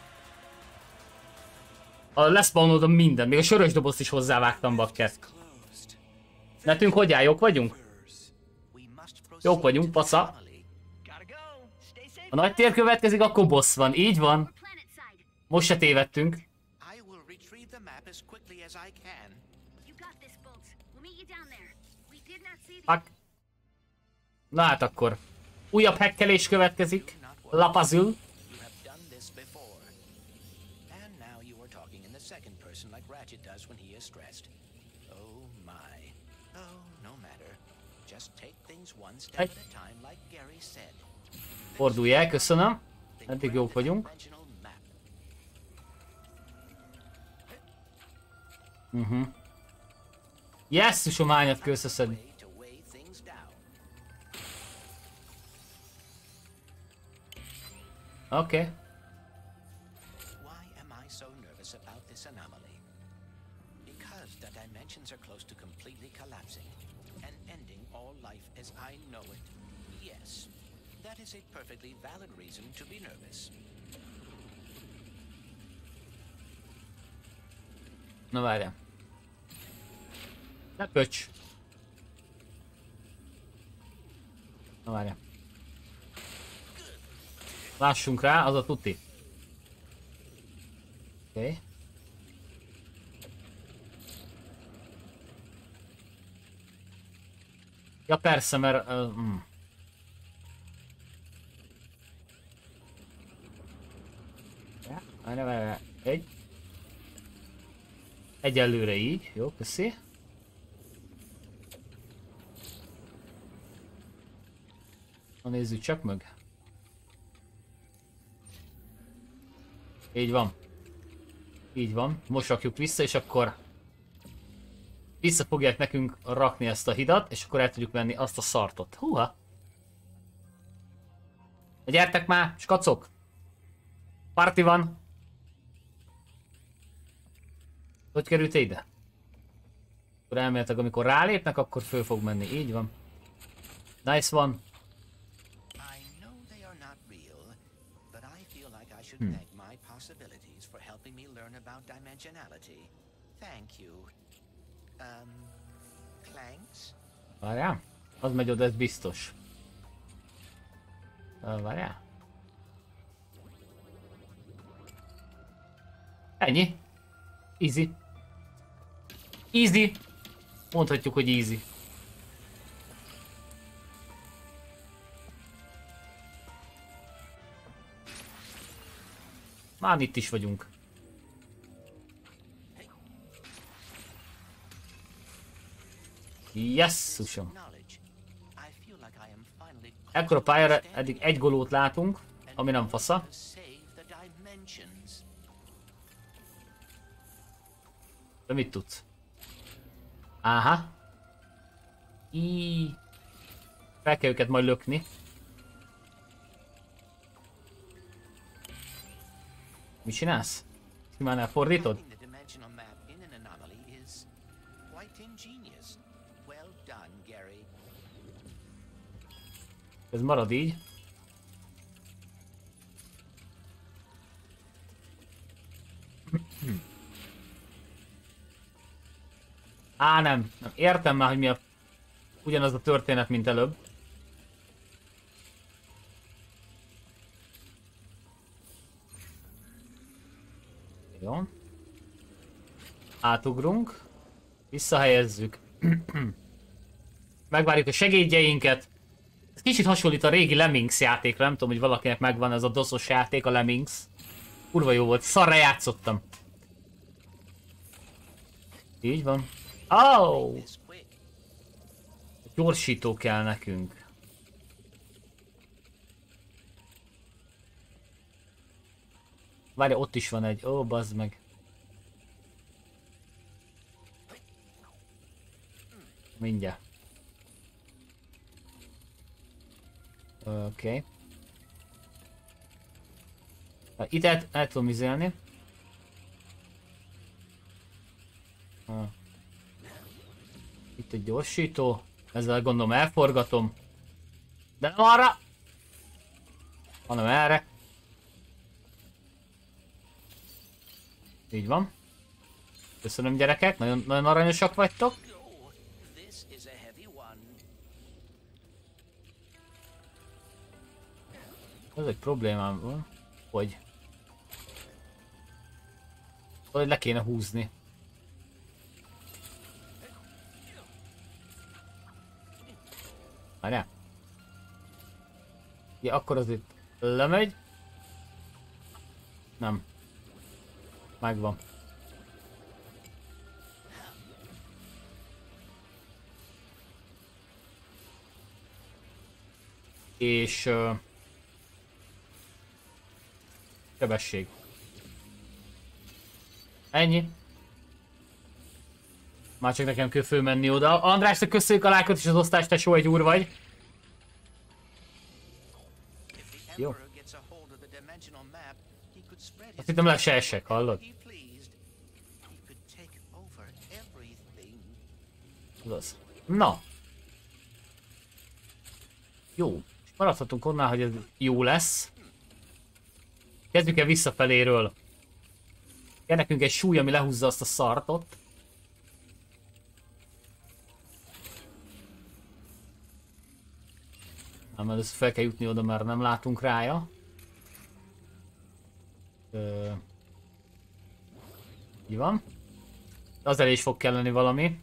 Lespawnolodom minden, még a sörös dobozt is hozzávágtam, bakker. Nekünk hogy áll, jók vagyunk? We must proceed Jók vagyunk, to pasza. Donnelly. Gotta go. Stay safe. A nagy tér következik, akkor boss van, így van. Planet side. Most se tévedtünk. I will retrieve the map as quickly as I can. You got this, Bolts. We'll meet you down there. We did not see the... Fuck. Na hát akkor. Újabb hekkelés következik. Lapazul. You have done this before. And now you are talking in the second person like Ratchet does when he is stressed. Oh my. Oh, no matter. Fordulj el, köszönöm. Eddig jók vagyunk. Jesszusom, ányat kell összeszedni. Oké. Why am I so nervous about this anomaly? Because the dimensions are close to completely collapsing and ending all life as I know it. Yes, that is a perfectly valid reason to be nervous. Na várjál. Ne pöcs. Na várjál. Lássunk rá, az a tuti. Oké. Ja persze, mert... Várjál. Egyelőre így. Jó, köszi. Na nézzük csak meg. Így van. Így van. Most rakjuk vissza, és akkor vissza fogják nekünk rakni ezt a hidat, és akkor el tudjuk venni azt a szartot. Húha! Gyertek már, skacok! Parti van! Hogy került ide? Akkor elméletileg, amikor rálépnek, akkor föl fog menni. Így van. Nice one. Possibilities for helping me learn about dimensionality. Thank you. Clanks? Várjál? Az megy oda, ez biztos. Várjál? Ennyi. Easy. Easy. Mondhatjuk, hogy easy. Már itt is vagyunk. Jesszusom. Ekkora pályára eddig egy golót látunk, ami nem fasza. De mit tudsz? Áha. Fel kell őket majd lökni. Mit csinálsz? Simán elfordítod? Ez marad így. Á, nem. Értem már, hogy mi a... ugyanaz a történet, mint előbb. Jó. Átugrunk. Visszahelyezzük. Megvárjuk a segédjeinket. Ez kicsit hasonlít a régi Lemmings játékra, nem tudom, hogy valakinek megvan ez a doszos játék, a Lemmings. Kurva jó volt, szarra játszottam. Így van. Oh! Gyorsító kell nekünk. Várj, ott is van egy. Ó, bazd meg. Mindjárt. Oké. Itt el tudom izélni. Itt egy gyorsító. Ezzel gondolom elforgatom. De nem arra! Hanem erre. Így van. Köszönöm, gyerekek, nagyon, nagyon aranyosak vagytok. Ez egy problémám van, hogy le kéne húzni. Várjál. Ja, akkor az itt lemegy. Nem. Megvan. és sebesség. Ennyi. Már csak nekem kell fölmenni oda. András, te köszönjük a lájkot és az osztást, tesó, egy úr vagy. Jó. Azt hittem le se esek, hallod? Az. Na. Jó. És maradhatunk onnan, hogy ez jó lesz. Kezdjük el visszafeléről. Kell nekünk egy súly, ami lehúzza azt a szartot. Nem, először fel kell jutni oda, mert nem látunk rája. Így van. Az elég is fog kelleni valami.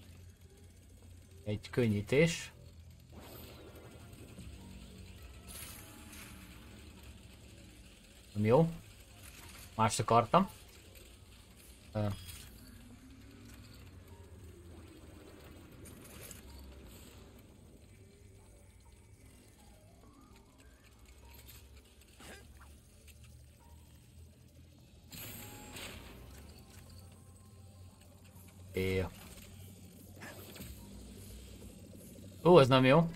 Egy könnyítés. Nem jó. Mást akartam. Ó, ez nem jó.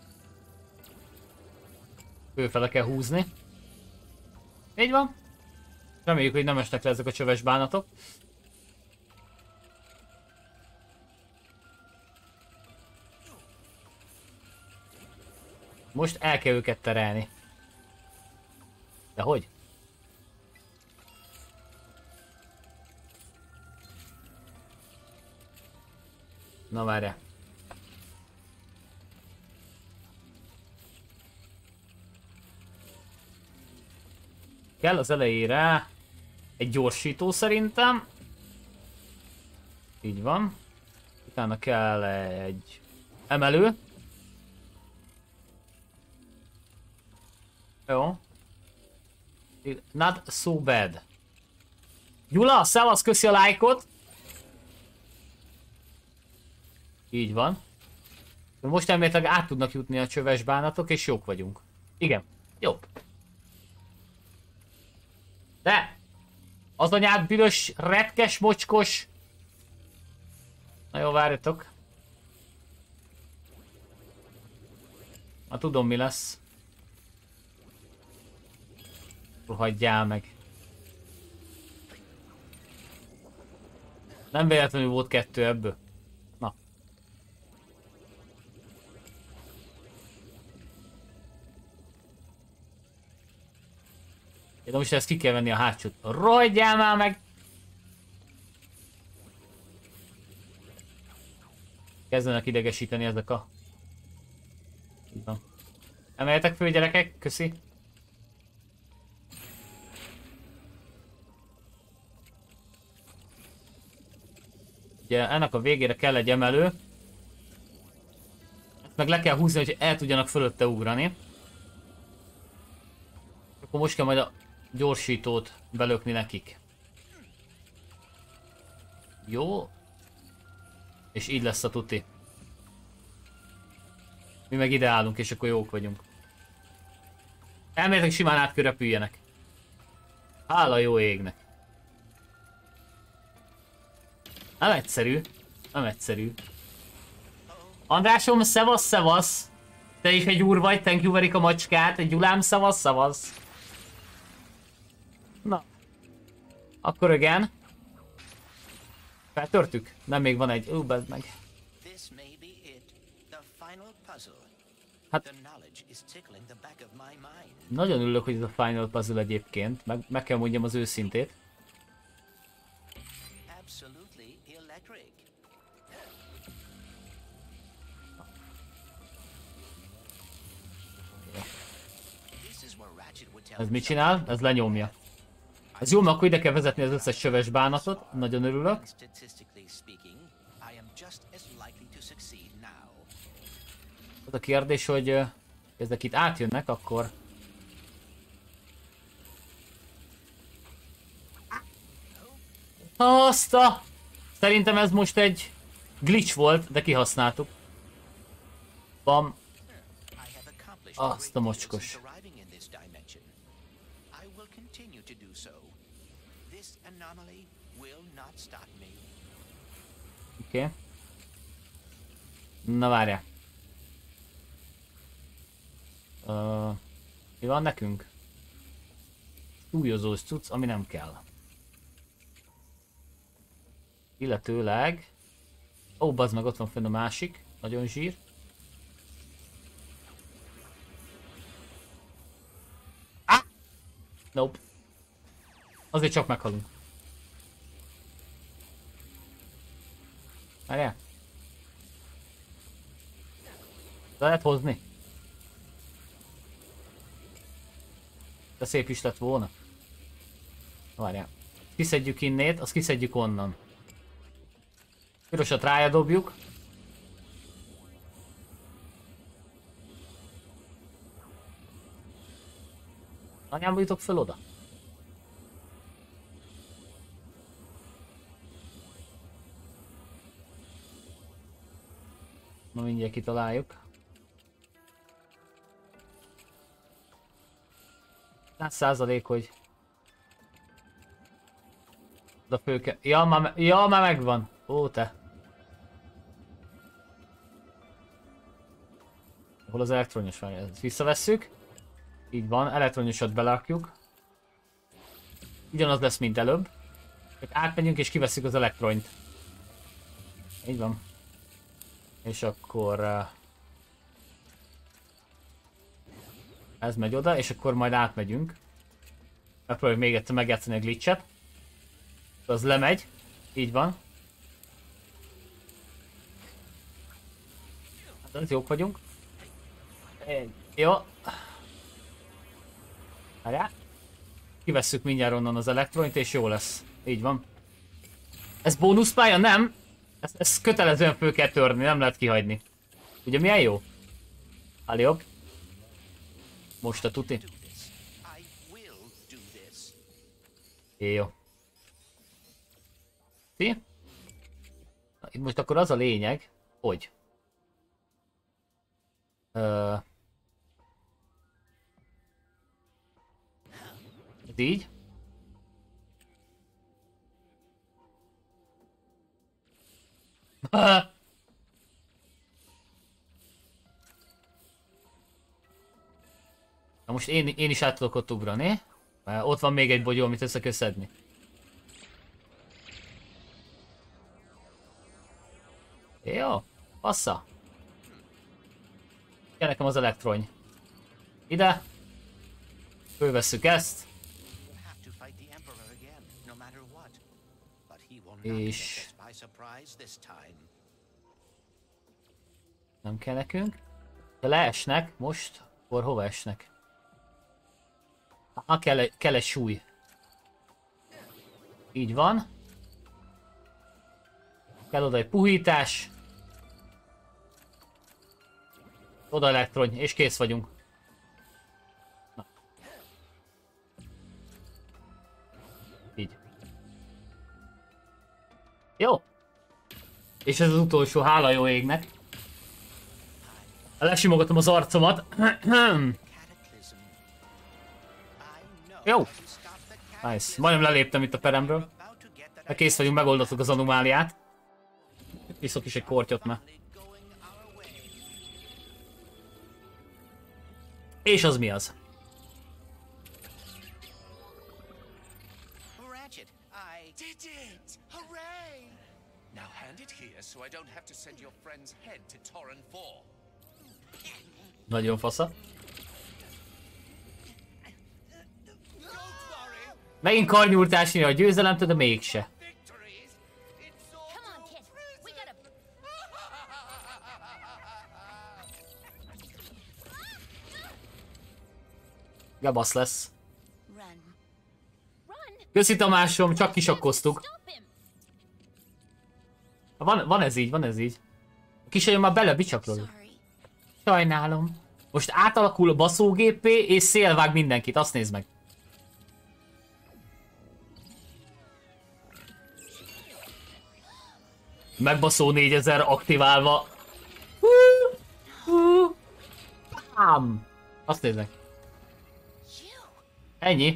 Fölfele kell húzni. Így van. Reméljük, hogy nem esnek le ezek a csöves bánatok. Most el kell őket terelni. De hogy? Na várjál. Kell az elejére egy gyorsító szerintem. Így van. Utána kell egy emelő. Jó. Not so bad. Gyula, szevasz, köszi a lájkot. Így van. Most elméletileg át tudnak jutni a csöves bánatok, és jók vagyunk. Igen, jobb. De! Az anyád büdös, retkes, mocskos. Na jó, várjatok. Na tudom mi lesz. Rohadjál meg. Nem véletlenül volt 2 ebből. Na. De most ezt ki kell venni a hátsót. Rohadjál már meg! Kezdenek idegesíteni ezek a... Így van. Emeljetek föl, gyerekek, köszi. Ugye ennek a végére kell egy emelő. Ezt meg le kell húzni, hogy el tudjanak fölötte ugrani. Akkor most kell majd a gyorsítót belökni nekik. Jó. És így lesz a tuti. Mi meg ide állunk, és akkor jók vagyunk. Elméletileg simán át kell repüljenek. Hála jó égnek. Nem egyszerű. Nem egyszerű. Andrásom, szevasz, szevasz. Te is egy úr vagy, thank you very a macskát. Egy Gyulám, szevasz, szevasz. Na. Akkor igen. Feltörtük? Nem, még van egy. Bezd meg. Hát... Nagyon örülök, hogy ez a final puzzle egyébként. Meg kell mondjam az őszintét. Ez mit csinál? Ez lenyomja. Ez jó, mert akkor ide kell vezetni az összes csöves bánatot. Nagyon örülök. Az a kérdés, hogy ezek itt átjönnek, akkor... Azt a... Szerintem ez most egy glitch volt, de kihasználtuk. Bam. Azt a mocskos. Oké. Na várjál. Mi van nekünk? Súlyozós cucc, ami nem kell. Illetőleg... Ó, bazd meg, ott van fenn a másik. Nagyon zsír. Ah! Nope. Azért csak meghalunk. Várjál. De lehet hozni. De szép is lett volna. Várjál. Kiszedjük innét, azt kiszedjük onnan. Pirosat rája dobjuk. Anyámba jutok fel oda? Na mindjárt kitaláljuk. 100%, hogy... Oda föl kell... Ja, már megvan. Ó, te. Hol az elektronyos van? Ezt visszavesszük. Így van, elektronyosat belakjuk. Ugyanaz lesz, mint előbb. Csak átmegyünk és kivesszük az elektronyt. Így van. És akkor... ez megy oda, és akkor majd átmegyünk. Megpróbáljuk még egyszer megjátszani a glitchet. Az lemegy. Így van. Hát jók vagyunk. Jó. Várjál. Kivesszük mindjárt onnan az elektronyt, és jó lesz. Így van. Ez bónuszpálya? Nem. Ezt kötelezően föl kell törni, nem lehet kihagyni. Ugye milyen jó? Hát jobb. Most a tuti. Jó. Ti? Itt most akkor az a lényeg, hogy... Ez így. Na most én is át tudok ott ugrani. Ott van még egy bogyó, amit össze kell szedni. Jó, passza. Kell nekem az elektrony. Ide. Fölvesszük ezt. És... nem kell nekünk. Ha leesnek most, akkor hova esnek? Kell egy súly. Így van. Kell oda egy puhítás. Oda elektrony, és kész vagyunk. Na. Így. Jó. És ez az utolsó, hála jó égnek. Lesimogatom az arcomat. Jó. Nice. Majdnem leléptem itt a perembről. Kész vagyunk, megoldottuk az anomáliát. Iszok is egy kortyot már. És az mi az? Ratchet, I did it! Hooray! Now hand it here so I don't have to send your friend's head to Torren 4. Nagyon fasza. Megint karnyújtásni a győzelemtől, de mégse. Gebasz lesz. Köszi Tamásom, csak kisakkoztuk. Van ez így, van ez így. A kisajom már bele bicsaklódik. Sajnálom. Most átalakul a baszógépé és szélvág mindenkit, azt nézd meg. Megbaszó 4000 aktiválva. Bám! Azt néznek. Ennyi.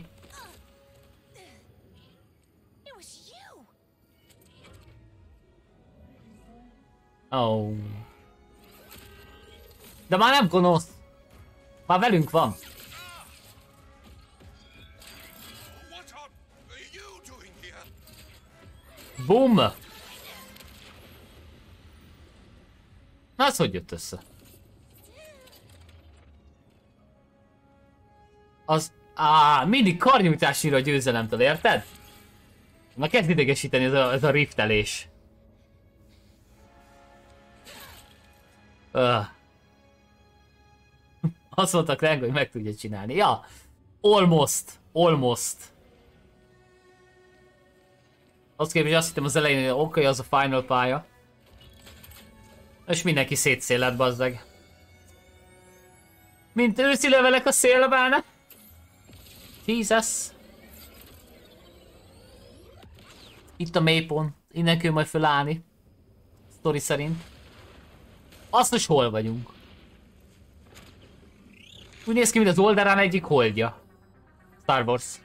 It was you. Oh. De már nem gonosz. Már velünk van. What are you doing here? Boom! Na, az hogy jött össze? Az... mindig karnyújtásnyira a győzelemtől, érted? Na kezd idegesíteni ez a riftelés. Azt mondtak ránk, hogy meg tudja csinálni. Ja! Almost! Almost! Azt képest azt hittem az elején, hogy oké, az a final pálya. És mindenki szétszéllett, bazzeg. Mint őszi levelek a szélben. Jesus. Itt a mélypont. Innen kell majd fölállni. Sztori szerint. Azt most hol vagyunk? Úgy néz ki, mint az oldalán egyik holdja. Star Wars.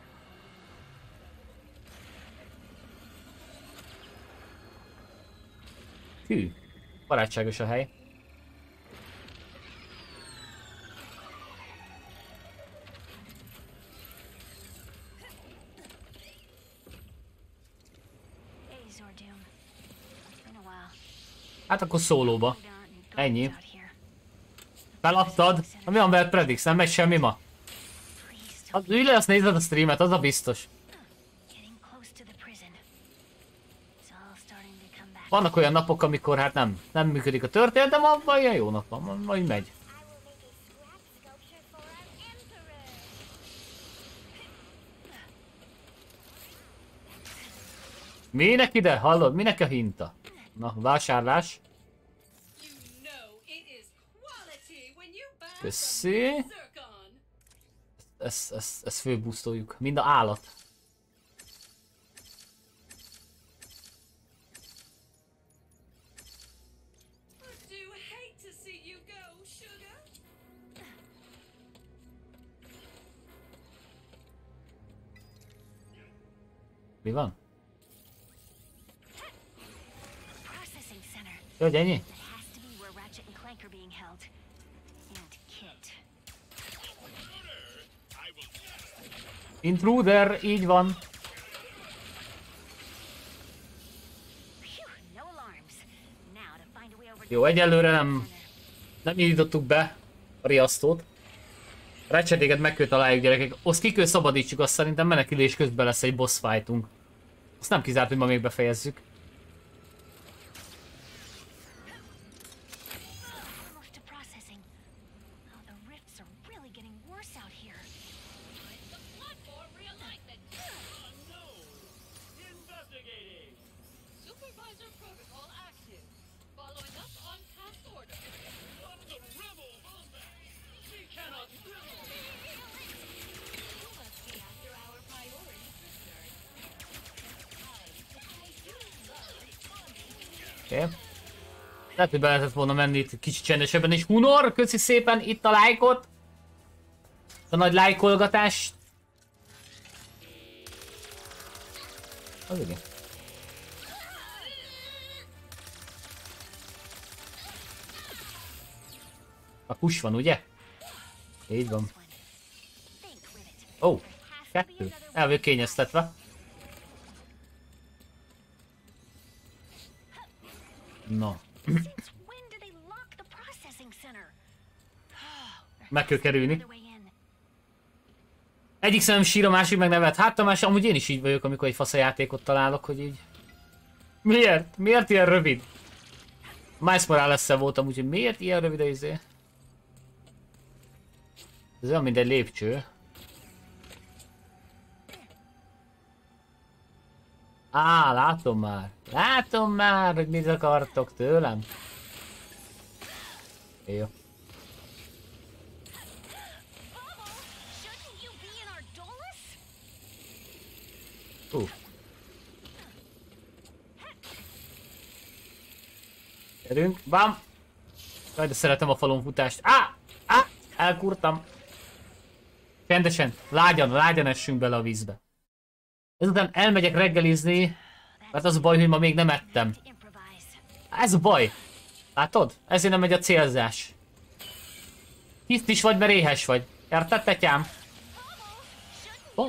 Hű. Barátságos a hely. Hát akkor szólóba. Ennyi. Feladtad? Na mi van veled, Predix? Nem megy semmi ma? Ülj le, azt nézed a streamet, az a biztos. Vannak olyan napok, amikor hát nem működik a történet, de ma ilyen jó nap van, majd megy. Minek ide? Hallod? Minek a hinta? Na, vásárlás. Köszi. Ezt főbusztoljuk. Mind a állat. Mi van? Jó, hogy ennyi? Intruder, így van. Jó, egyelőre nem indítottuk be a riasztót. Ratchetéket meg kell találjuk, gyerekek. Azt ki kell szabadítsuk, azt szerintem menekülés közben lesz egy boss fightunk. Azt nem kizárt, hogy ma még befejezzük. Lehet, hogy be lehetett volna menni itt kicsit csendesebben is. Hunor, köszi szépen itt a lájkot. A nagy lájkolgatást. Az igen. A push van, ugye? Így van. Ó, oh, 2. El vagyok kényeztetve. Na. Meg kell kerülni. Egyik szemem sír, a másik meg nevet. Hát Tamás, amúgy én is így vagyok, amikor egy faszajátékot találok, hogy így... Miért? Miért ilyen rövid? Miles Morales-szel voltam, úgyhogy miért ilyen rövid az izé? Ez olyan, mint egy lépcső. Á, látom már. Látom már, hogy mit akartok tőlem. Jó. Gyerünk, bam! Jaj, de szeretem a falon futást. elkurtam. Rendesen, lágyan essünk bele a vízbe. Ezután elmegyek reggelizni, mert az a baj, hogy ma még nem ettem. Ez a baj. Látod? Ezért nem megy a célzás. Hiszt is vagy, mert éhes vagy. Érted, tetyám? Oh.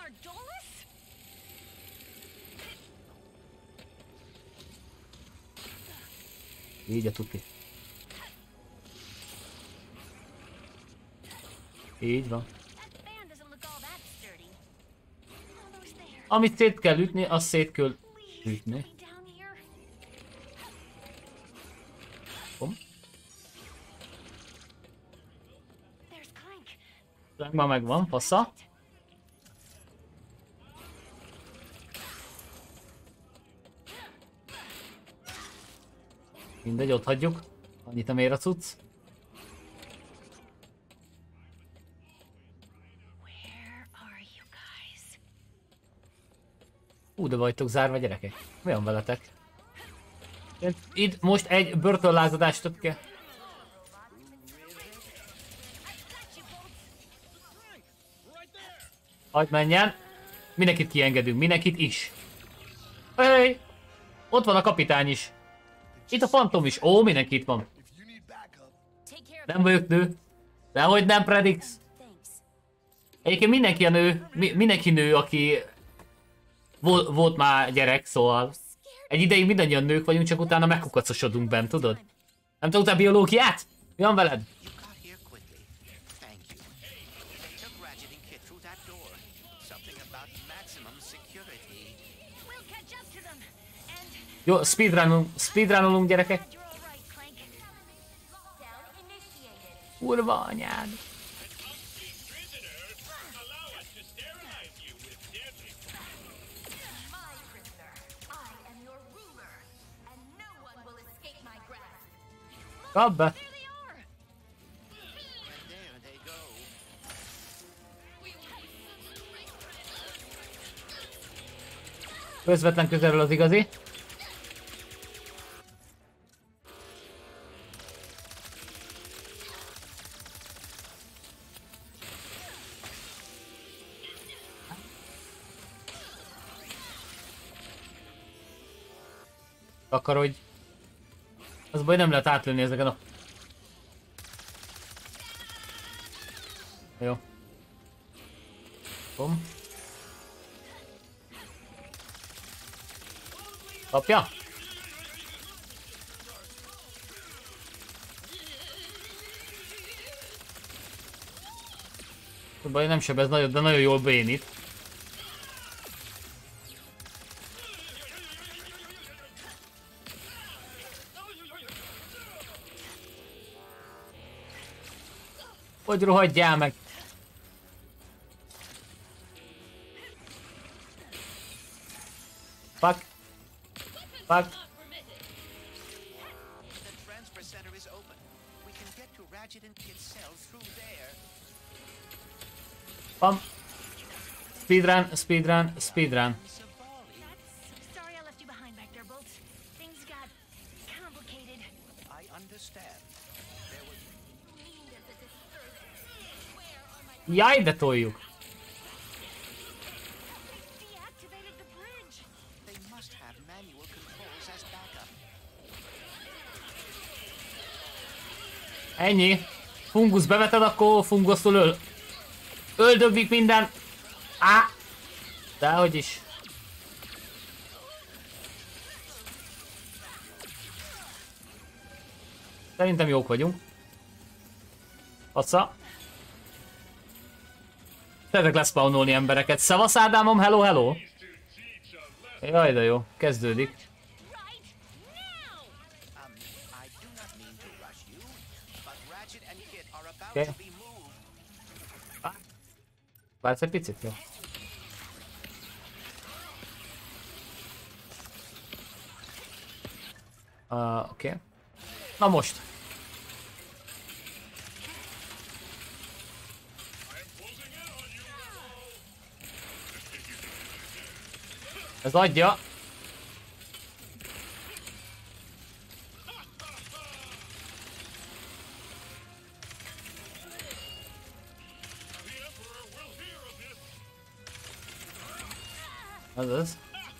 Így a tuti. Így van. Amit szét kell ütni, azt szét kell ütni. Ma megvan, passza. Mindegy, ott hagyjuk. Annyit nem ér a cucc. De vagytok zárva, gyerekek. Mi van veletek? Itt most egy börtönlázadást ott kell. Hagyd menjen. Mindenkit kiengedünk, mindenkit is. Hey! Ott van a kapitány is. Itt a fantom is. Ó, mindenki itt van. Nem vagyok nő. Dehogy nem, Predix. Egyébként mindenki a nő. Mindenki nő, aki volt már gyerek, szóval. Egy ideig mindannyian nők vagyunk, csak utána megkukacosodunk bent, tudod? Nem tudtál biológiát? Mi van veled? Jó, speedrunolunk gyerekek. Kurva anyád. Kap be. Közvetlen közelről az igazi. Akarodj. Az baj, nem lehet átlőni ezeken a... Jó. Bom. Kapja? Az baj, nem sebez nagyon, de nagyon jól bénít. Hogy rohadjál meg! Fuck! Fuck! Pam! Speedrun, speedrun, speedrun. Sorry I left you behind back there, Bolts. Things got complicated. I understand. There was Jaj, de toljuk! Deactivated the bridge. they must have manual controls as backup. Ennyi. Fungusz beveted, akkor fungusztól öldöbbik minden. Á! Dehogy is. Szerintem jók vagyunk. Assza. Szeretek leszpawnolni embereket. Szavasz Ádámom, hello, hello! Jaj, de jó. Kezdődik. I do not mean to rush you, but Ratchet and Kit are about Okay. to be moved. Vársz egy picit, jó? Oké. Na most. Ez adja. Azaz.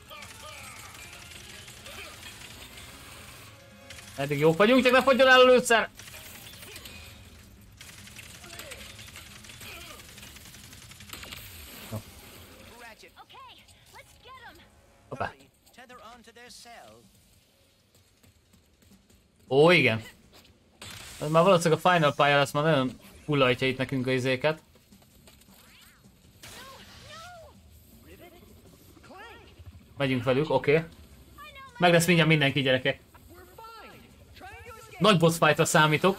Eddig jók vagyunk, csak ne fogjon el a lőszer! Hoppá. Ó, igen. Ez már valószínűleg a final pálya lesz, már nagyon hullajtja itt nekünk a izéket. Megyünk velük, oké. Meg lesz mindjárt mindenki, gyerekek. Nagy boss fightra számítok.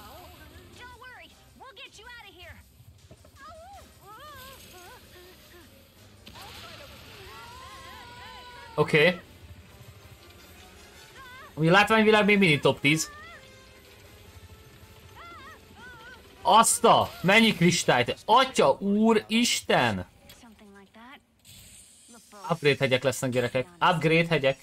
Oké. Ami a látványvilág még mindig top 10. Azt a! Mennyi kristályt! Atya úristen! Upgrade hegyek lesznek, gyerekek. Upgrade hegyek.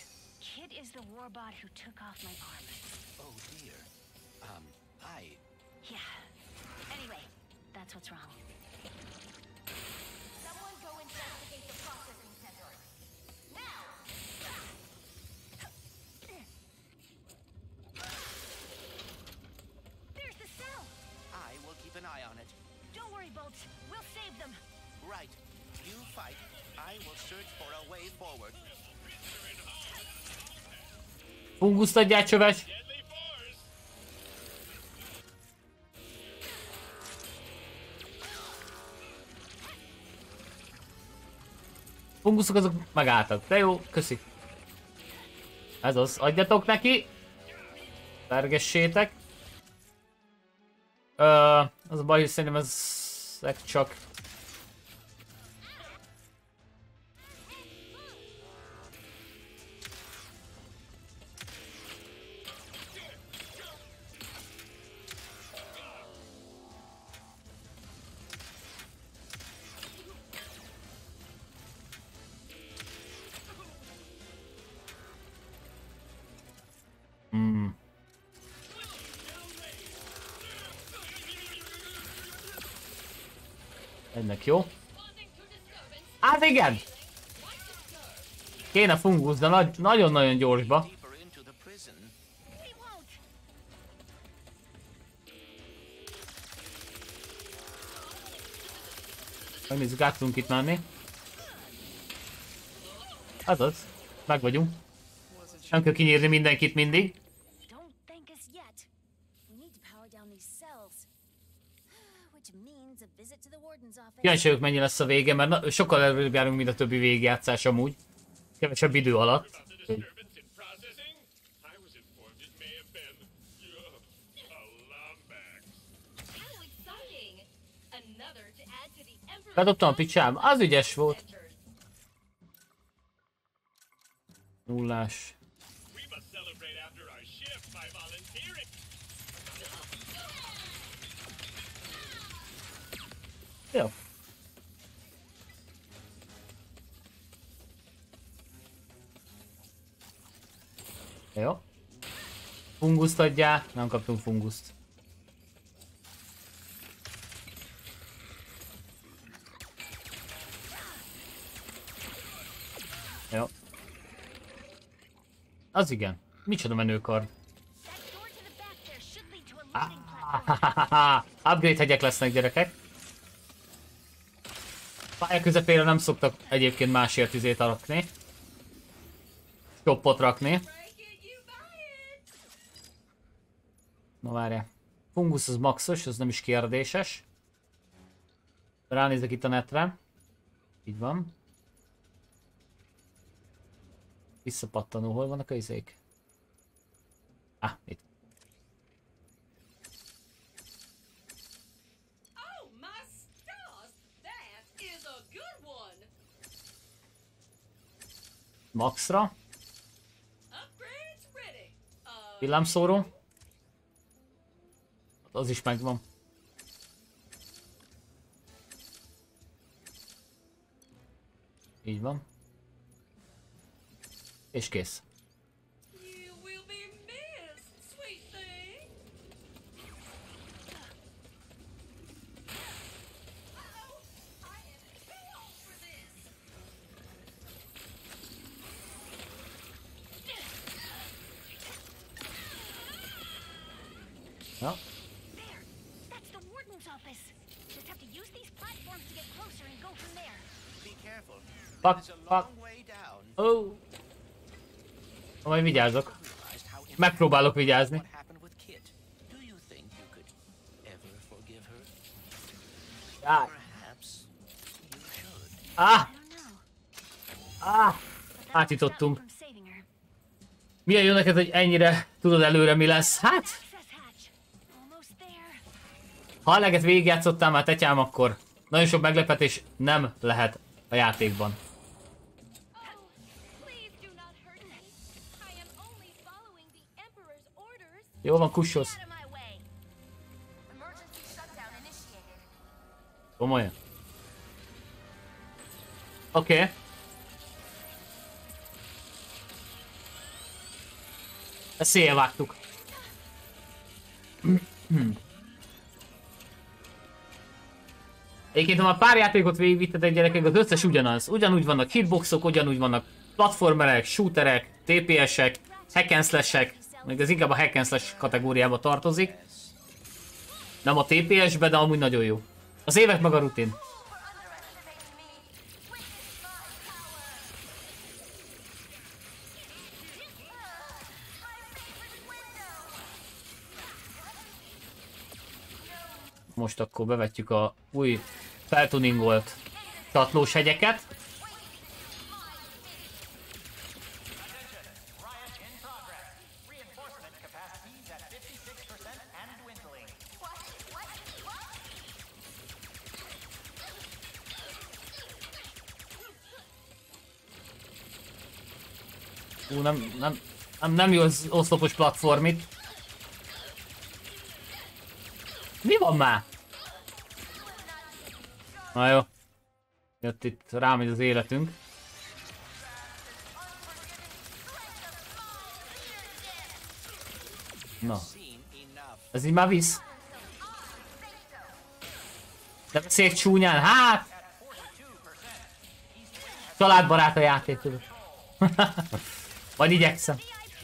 Funguszt adjál, csöves! Funguszok azok megálltak. De jó, köszi. Ez az, adjatok neki! Vergessétek! Az a baj, hogy szerintem ezek csak... Ennek jó. Hát igen! Kéne fungusz, de nagyon-nagyon gyorsba. Megnézzük, át tudunk itt menni. Azaz, meg vagyunk. Nem kell kinyírni mindenkit mindig. Kíváncsi vagyok, mennyi lesz a vége, mert sokkal előbb járunk, mint a többi végigjátszás amúgy. Kevesebb idő alatt. Bedobtam a picsám, az ügyes volt. Nullás. Jó. Jó. Funguszt adjál, nem kaptunk funguszt. Jó. Az igen. Micsoda menőkard. Upgrade hegyek lesznek, gyerekek. Pálya közepére nem szoktak egyébként másért izét rakni. Stoppot rakni. Na várjál. Fungus az maxos, az nem is kérdéses. Ránézek itt a netre. Így van. Visszapattanó, hol vannak a izék? Itt. Maxra. Villámszóró. Az is megvan. Így van. És kész. Ja. There. That's the warden's office. Just have to use these platforms to get closer and go from there. Be careful. Fuck, There's a fuck. long way down. Ó. Majd vigyázok. Realized how Megpróbálok vigyázni. what happened with Kit. Do you think you could ever forgive her? Á. Perhaps you should. Ah! I don't know. Ah! But that won't stop me Átjutottunk. from saving her. Milyen jó neked, hogy ennyire tudod előre mi lesz? Hát, Access hatch. Almost there. ha eleget végigjátszottál már, tetyám, akkor nagyon sok meglepetés nem lehet a játékban. Oh, please do not hurt me. I am only following the Emperor's orders. Jó van, kussolsz. Out of my way. Emergency shutdown initiated. Komolyan. Oké. Ezt széjjel vágtuk. Egyébként, ha már pár játékot végigvittetek, gyerekek, az összes ugyanaz. Ugyanúgy vannak hitboxok, ugyanúgy vannak platformerek, shooterek, TPS-ek, hack and slash-ek. Még ez inkább a hack and slash kategóriába tartozik. Nem a TPS-be, de amúgy nagyon jó. Az évek meg a rutin. Most akkor bevetjük a új feltuningolt csatlós hegyeket. Nem jó az oszlopos platform itt. Mi van már? Na jó. Jött itt rámegy az életünk. Na. Ez így már visz. De beszélj csúnyán, hát! Családbarát a játék, tudod. Majd igyekszem.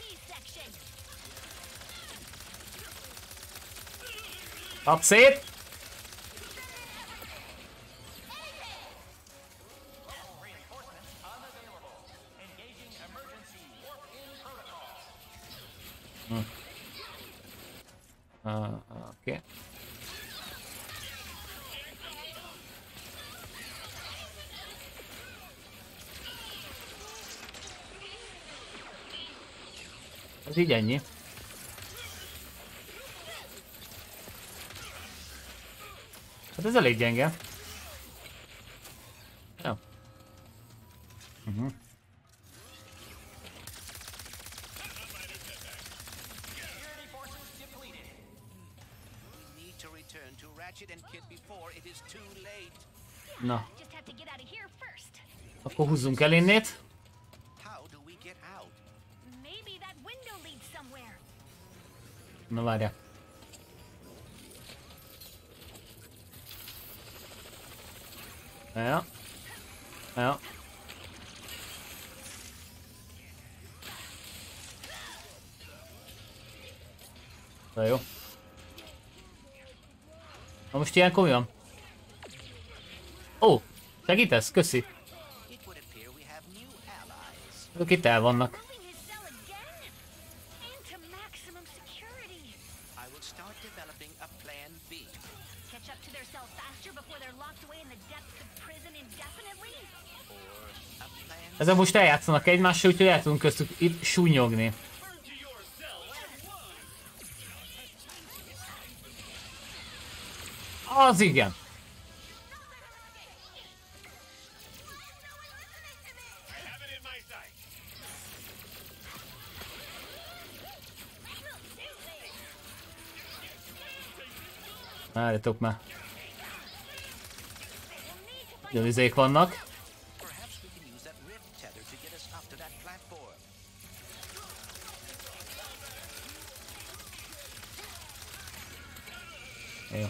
Kap szét! Oké. Ez így ennyi. Hát ez elég gyenge. Jó. Na. Akkor húzzunk el innét. Na várjál. Ja. Ja. De jó. Na most ilyenkor mi van? Ó, segítesz? Köszi. Ők itt el vannak. Ezek most eljátszanak egymással, úgyhogy el tudunk köztük itt súnyogni. Az igen. Várjatok már. Győzék vannak. Jó.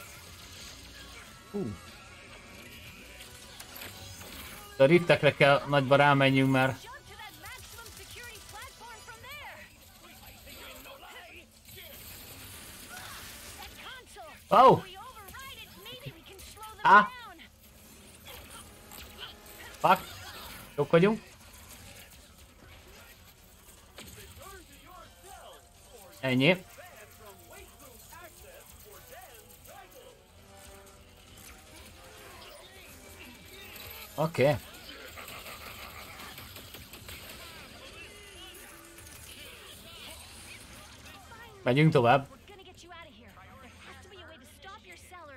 A riftekre kell nagyba rámenjünk, mert... Oh! We override it, maybe we can slow them Ah! down. Fuck! Jók vagyunk. Ennyi. Oké. Megyünk tovább. We're gonna get you out of here. There has to be a way to stop your cellar.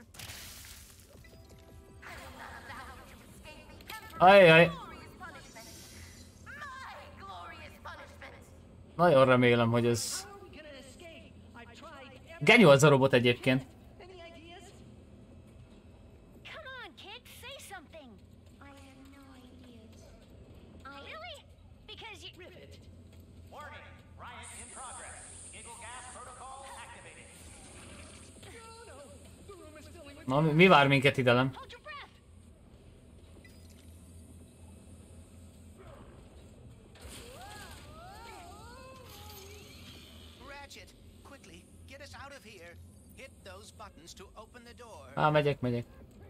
Ajjaj. Glorious punishment. My glorious punishment. Nagyon remélem, hogy ez... How are we gonna escape? I've tried every... Genyó az a robot egyébként. Any ideas? Come on, kid, say something. I have no ideas. Really? Because you... Rivet. Warning, riot in progress. Giggle gas protocol activated. No, the room is filling with... Na, mi vár minket idelem? Hold your breath. Ratchet, quickly, get us out of here. Hit those buttons to open the door. Á, megyek.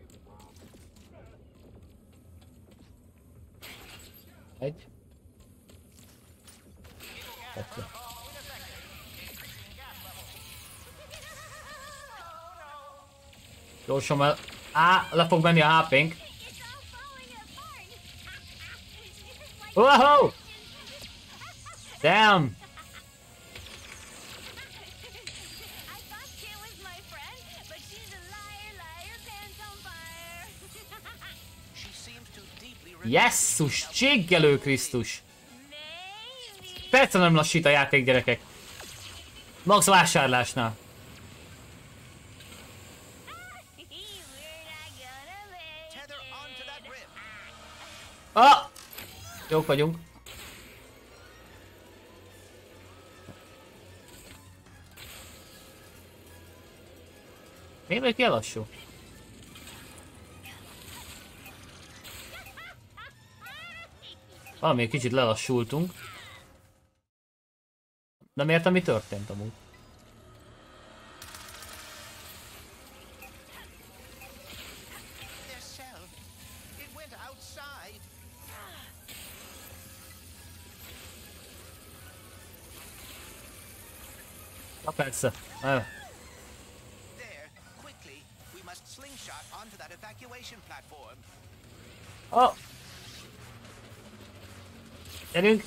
Egy. Kettő. Gyorsan el... Á, le fog menni a HP-nk. It's all falling apart. Whoa! Damn! I thought Kit was my friend, but she's a liar, pants on fire. She seems to deeply Jesszus, cséggelő Krisztus! Maybe. Persze nem lassít a játék, gyerekek. Max vásárlásnál. We're not gonna make tether onto that rib. Ah! Jók vagyunk. Miért vagy ilyen lassú? Valami kicsit lelassultunk. Nem értem, mi történt amúgy. Their cell. It went outside. Na persze. There, quickly. We must slingshot onto that evacuation platform. Oh! Gyerünk!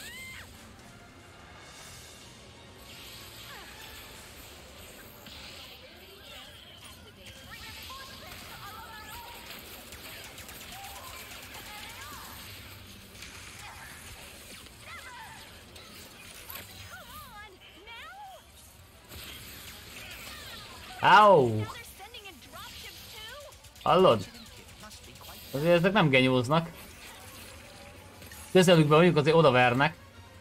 Au! They're sending in dropships too? Hallod? Must be quite Azért ezek nem genyóznak. Közelükbe vagyunk, azért odavernek.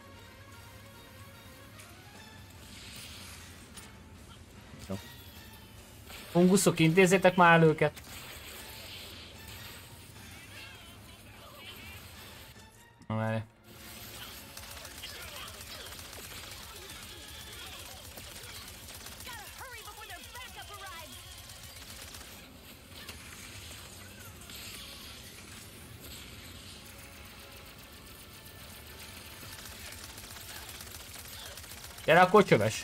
Jó. Funguszok, intézzétek már el őket. Na várj. Gotta hurry before their backup arrives. Gyere, akkor csöves.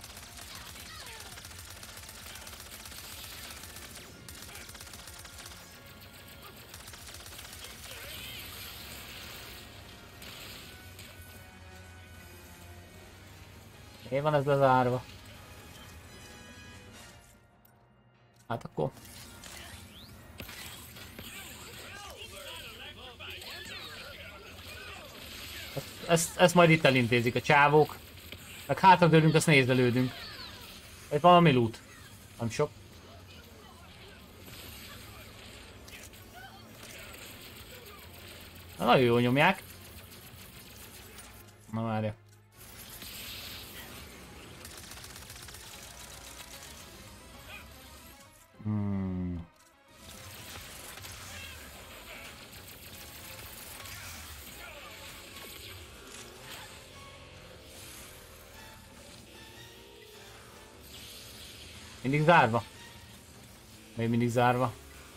Miért van ez bezárva? Hát akkor... Ezt majd itt elintézik a csávók. Meg hátradőlünk, azt nézve lődünk. Itt valami loot. Nem sok. Na, nagyon jól nyomják. Na várja. Mindig zárva. Még mindig zárva.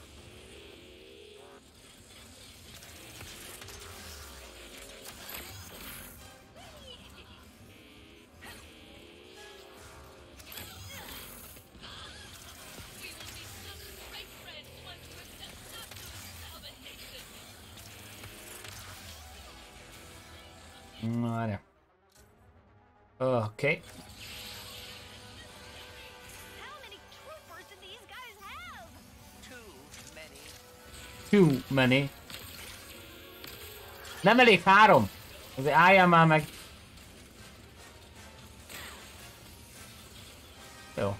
Várja. Oké. Too many. Nem elég 3. Azért álljál már meg. Jó.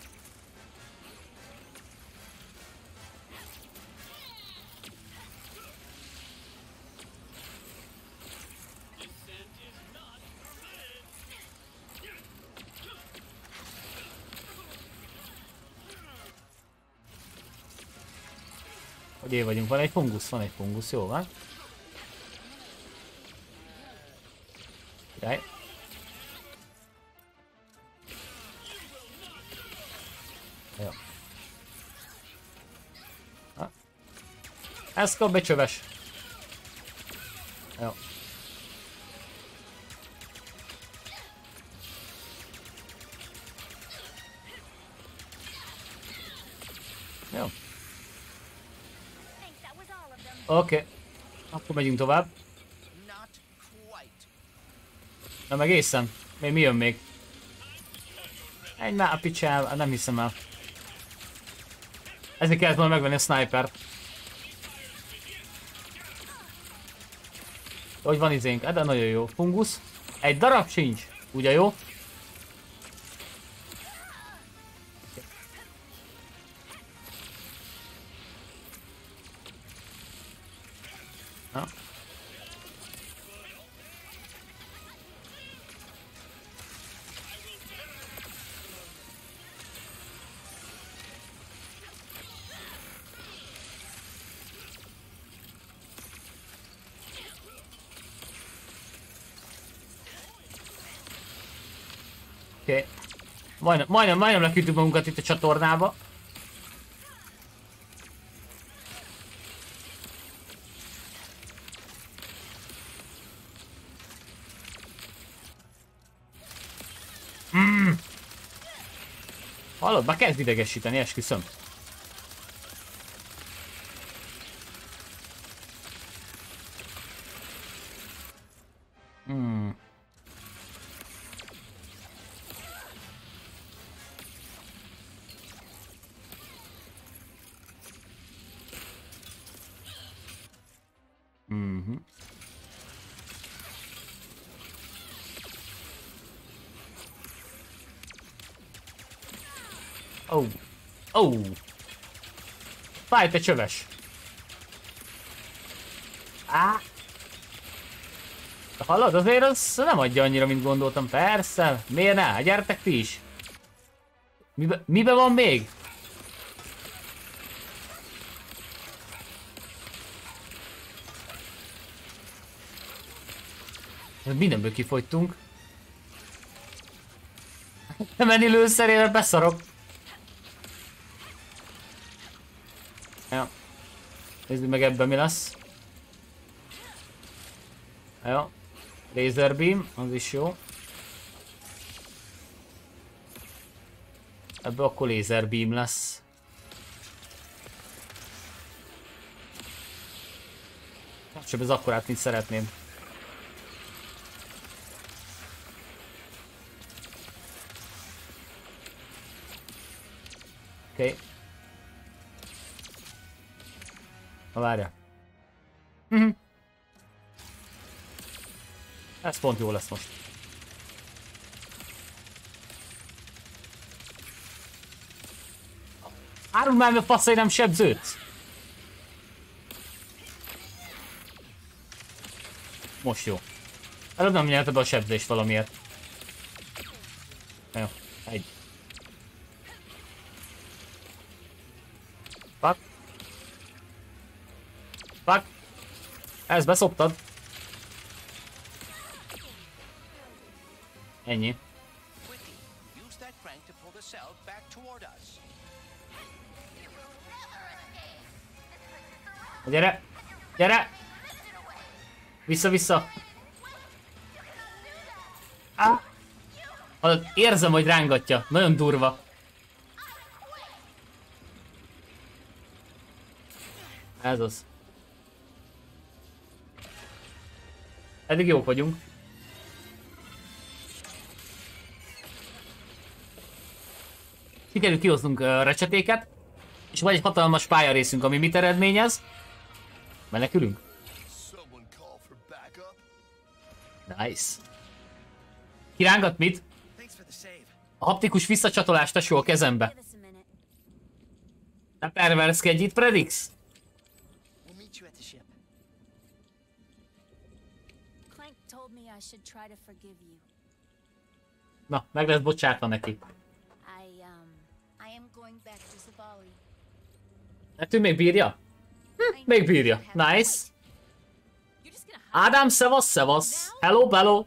Hogy él vagyunk, van egy fungusz, jó van. Király. Jó. Ha. Ez kap becsöves. Jó. Jó. Oké. Akkor megyünk tovább. Nem egészen. Mi jön még? Egy már a picsával, nem hiszem el. Ezért kellett volna megvenni a snipert. Hogy van izénk? De nagyon jó. Fungusz. Egy darab sincs. Ugye jó? Na. Oké. Majdnem leküldtük magunkat itt a csatornába. Hallod? Már kezd idegesíteni, esküszöm. Oh. Fáj, te csöves. Hallod, azért az nem adja annyira, mint gondoltam. Persze. Miért ne? Gyertek ti is. Mibe van még? Mindenből kifogytunk. Menni lőszerére beszarok. Ja. Nézzük meg ebben mi lesz. Jó. Laser beam, az is jó. Ebből akkor laser beam lesz. Csak ez akkorát, mint szeretném. Oké. Na várja. Ez pont jó lesz most. Árul már a faszai nem sebződsz. Most jó. Előbb nem nyerte be a sebzést valamiért. Jó, egy. Fuck. Fuck. Ezt beszoptad. Ennyi. Gyere! Gyere! Vissza-vissza! Érzem, hogy rángatja. Nagyon durva. Ez az. Eddig jók vagyunk. Sikerült kihoznunk recsetéket, és van egy hatalmas pályarészünk, ami mit eredményez? Menekülünk? Nice. Kirángat mit? A haptikus visszacsatolást tesó a kezembe. Ne perverszkedj itt, Predix? Na, meg lesz bocsátva neki. Hát ő még bírja? Még bírja. Nice. Ádám, szevasz, szevasz. Hello, hello.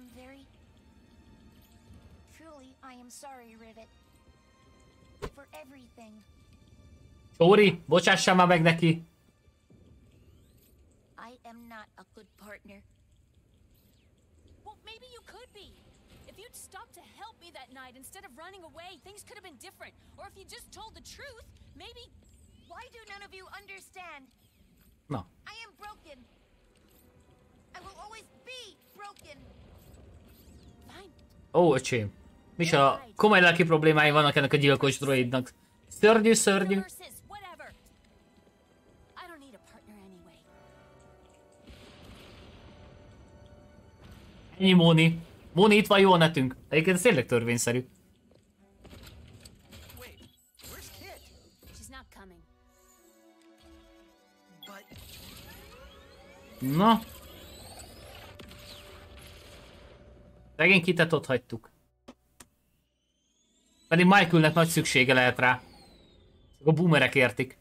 Tóri, bocsássál már meg neki. Instead of running away, things could have been different. Or if you just told the truth, maybe... Why do none of you understand? No. I am broken. I will always be broken. Fine. Ó, öcsém. Micsoda komoly lelki problémái vannak ennek a gyilkos droidnak. Szörnyű, szörnyű. Ennyi, Móni. Móni, itt van jó a netünk. Egyébként ez tényleg törvényszerű. Na. Szegény Kitet ott hagytuk. Pedig Michaelnek nagy szüksége lehet rá. A boomerek értik.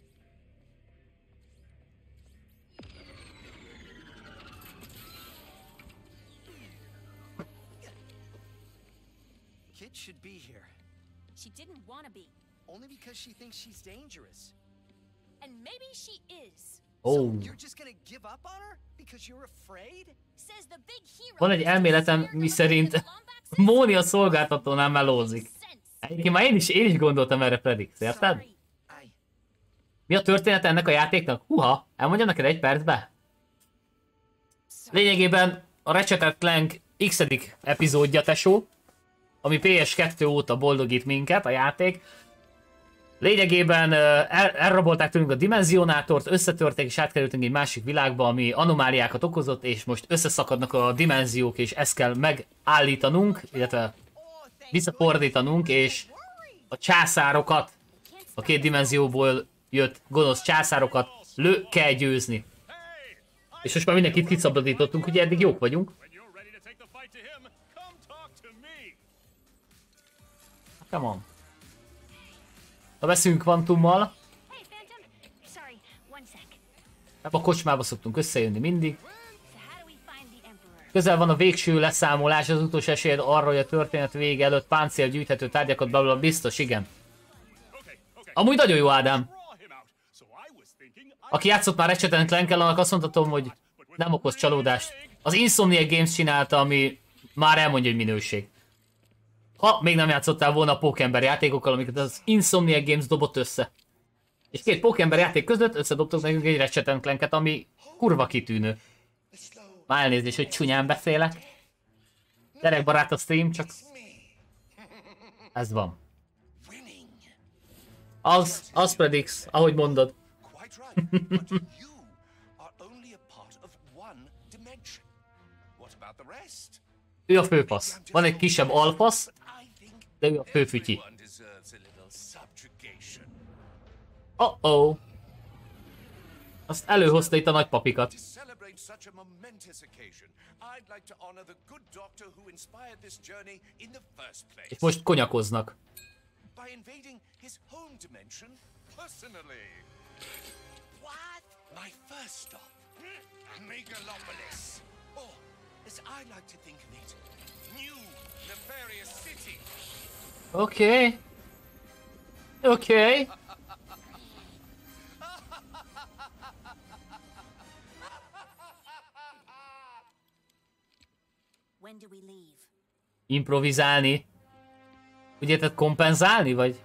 Kit should be here. She didn't want to be. Only because she thinks she's dangerous. And maybe she is. Oh. So you're just gonna give up on her because you're afraid? Says the big hero. Van egy elméletem, miszerint Móni a szolgáltatónál melózik. Egyébként már én is gondoltam erre, Predix, érted? Mi a történet ennek a játéknak? Húha, elmondjam neked egy percbe? Lényegében a Ratchet & Clank x-edik epizódja, tesó, ami PS2 óta boldogít minket, a játék. Lényegében elrabolták tőlünk a dimenzionátort, összetörték és átkerültünk egy másik világba, ami anomáliákat okozott, és most összeszakadnak a dimenziók, és ezt kell megállítanunk, illetve visszafordítanunk, és a császárokat, a két dimenzióból jött gonosz császárokat kell győzni. És most már mindenkit kiszabadítottunk, ugye eddig jók vagyunk. Come on. Ha veszünk kvantummal. A kocsmába szoktunk összejönni mindig. Közel van a végső leszámolás, az utolsó esélyed arra, hogy a történet vége előtt páncél gyűjthető tárgyakat, blablabla, biztos, igen. Amúgy nagyon jó, Ádám. Aki játszott már Ratchet & Clank-el, annak azt mondhatom, hogy nem okoz csalódást. Az Insomniac Games csinálta, ami már elmondja, hogy minőség. Ha még nem játszottál volna a Pókember játékokkal, amiket az Insomniac Games dobott össze. És két Pókember játék között összedobtok nekünk egy Ratchet & Clanket, ami kurva kitűnő. Már elnézést, hogy csúnyán beszélek. Gyerekbarát a stream, csak... Ez van. Az Predix, ahogy mondod. Ő a főfasz. Van egy kisebb alfasz, de ő a főfütyi. Oh-oh. Azt előhozta itt a nagypapikat. És most konyakoznak. Oké. Oké. When do we leave? Improvizálni? Ugye, tehát kompenzálni, vagy?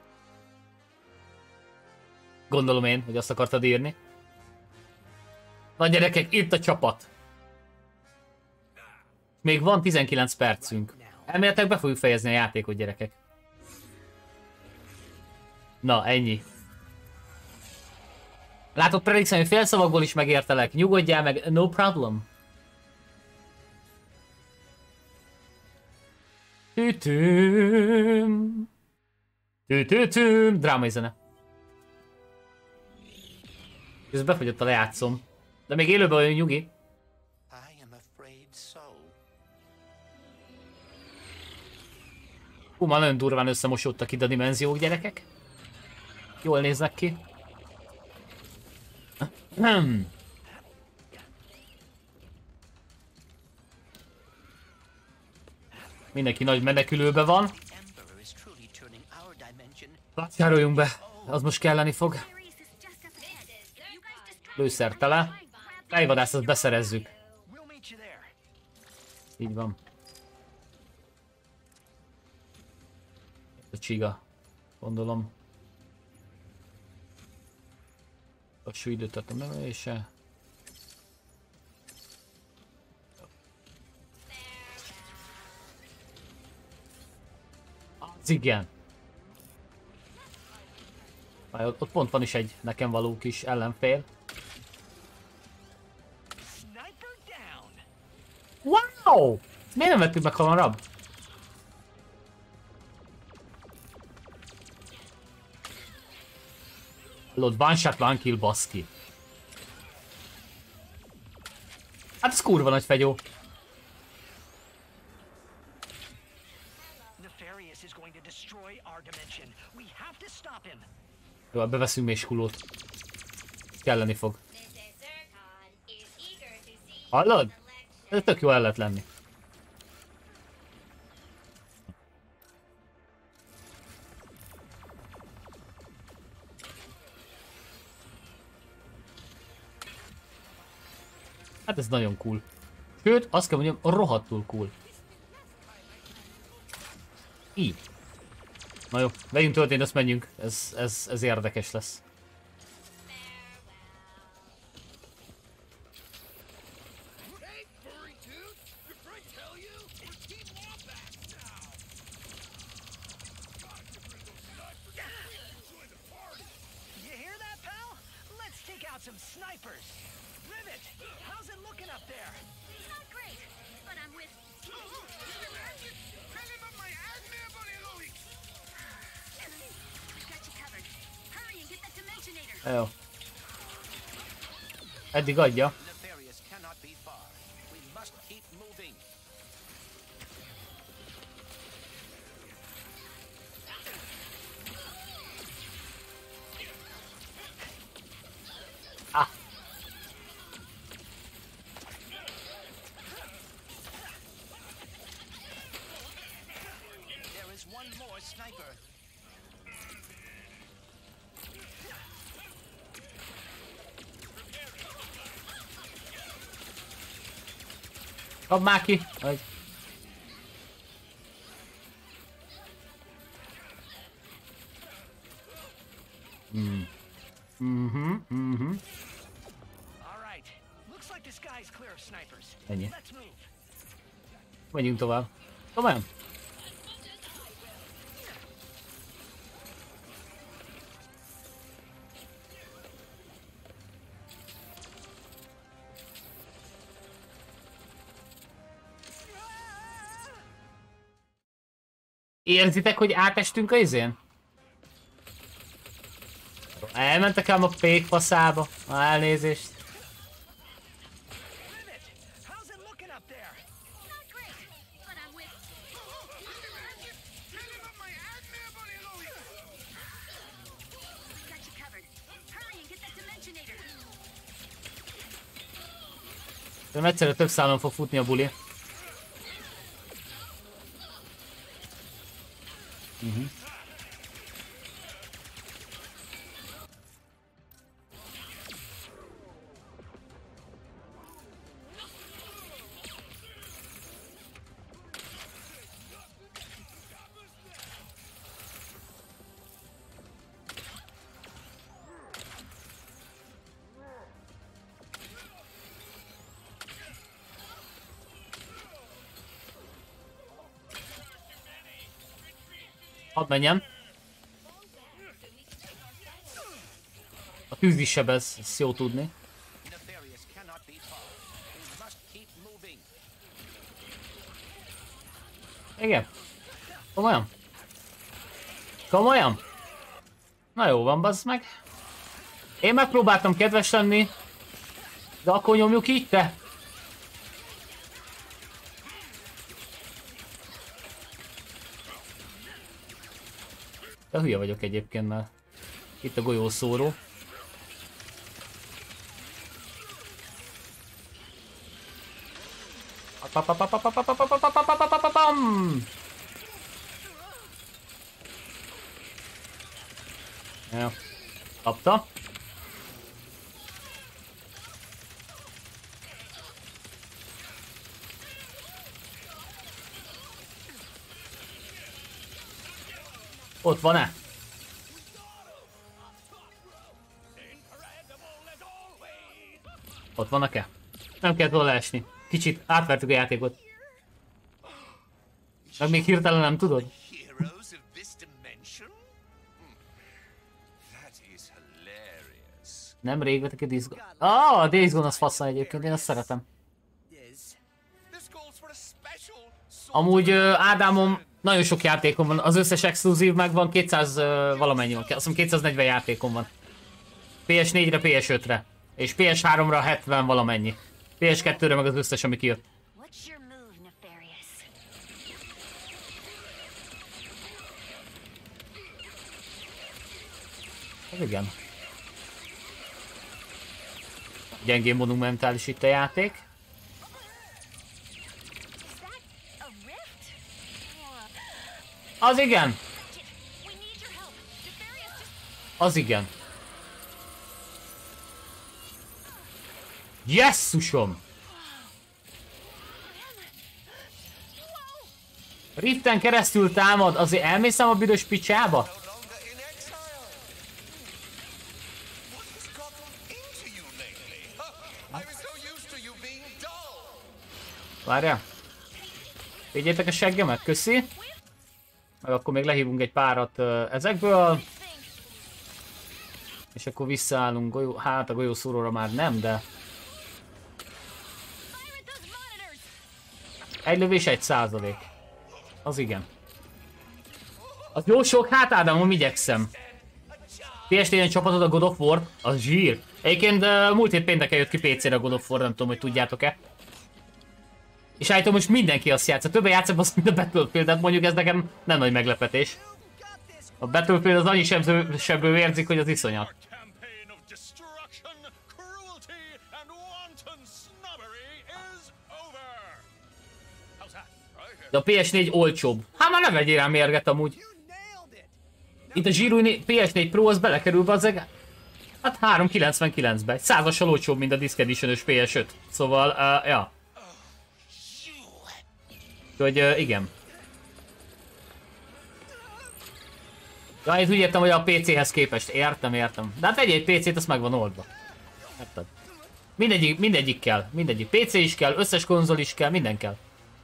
Gondolom én, hogy azt akartad írni. Na gyerekek, itt a csapat. Még van 19 percünk. Elméletileg be fogjuk fejezni a játékot, gyerekek. Na, ennyi. Látod, Predixen, hogy félszavakból is megértelek. Nyugodjál meg, no problem. Tütüm. Tütütüm. Drámai zene. Ez befogyott a lejátszom. De még élőben olyan nyugi. I am afraid so. Hú, már nagyon durván összemosódtak itt a dimenziók, gyerekek. Jól néznek ki. Mindenki nagy menekülőbe van. Vásároljunk be, az most kelleni fog. Lőszer tele. Fejvadászt, azt beszerezzük. Így van. A csiga, gondolom. Lassú időtartam növelése. Az igen. Ott pont van is egy nekem való kis ellenfél. Wow! Miért nem vettük meg hamarabb? Hallod, one shot, one kill, baszki. Hát ez kurva nagy fegyó. Jó, beveszünk még skulót. Kelleni fog. Hallod? Ez tök jó el lehet lenni. Hát ez nagyon cool. Sőt, azt kell mondjam, rohadtul cool. Így. Na jó, vegyünk történt, azt menjünk. Ez érdekes lesz. Jó. Eddig adja. Ah. There is one more sniper. Kap már ki! Vagy. Ennyi. Menjünk tovább. Tovább? Érzitek, hogy átestünk a izén? Elmentek ám a pékfaszába. Elnézést. De egyszerre több szálon fog futni a buli. Hadd menjen. A tűz is sebez, ezt jó tudni. Igen. Komolyan? Komolyan? Na jó van, bazd meg. Én megpróbáltam kedves lenni, de akkor nyomjuk így, te. De hülye vagyok egyébként, mert itt a golyószóró. Ja. Kapta. Ott van-e? Ott vannak-e? Nem kellett volna leesni. Kicsit átvertük a játékot. Meg még hirtelen nem tudod? Nem rég vettek egy Days Gone. Ah, a Days Gone az faszán egyébként, én azt szeretem. Amúgy Ádámom, nagyon sok játékom van, az összes exkluzív megvan, 200 valamennyi van, azt hiszem 240 játékom van. PS4-re, PS5-re, és PS3-ra 70 valamennyi. PS2-re meg az összes, ami kijött. Ez igen. Gyengén monumentális itt a játék. Az igen! Az igen. Jesszusom! Riften keresztül támad, azért elmészem a büdös picsába? Várjál. Vigyétek a seggemet, köszi. Meg akkor még lehívunk egy párat ezekből. És akkor visszaállunk hát a golyószóróra már nem, de... Egy lövés 1%. Az igen. Az jó sok, hát Ádámom, igyekszem. PS4-en csapatod a God of War, az zsír. Egyébként múlt hét pénteken jött ki PC-re a God of War, nem tudom, hogy tudjátok-e. És állítom, most mindenki azt játsza. Többen játszik azt, mint a Battlefield-et, mondjuk ez nekem nem nagy meglepetés. A Battlefield az annyi sebből érzik, hogy az iszonyat. De a PS4 olcsóbb. Hát már ne vegyél rá mérget amúgy. Itt a zsírúj PS4 Pro az belekerül bazzeg. Hát 399-be. 100-assal olcsóbb, mint a Disc Edition-ös PS5. Szóval, ja. Úgyhogy igen. Ja, én úgy értem, hogy a PC-hez képest. Értem. De hát egy PC-t, azt meg van oldva. Érted? Mindegyik kell. Mindegyik. PC is kell, összes konzol is kell, minden kell.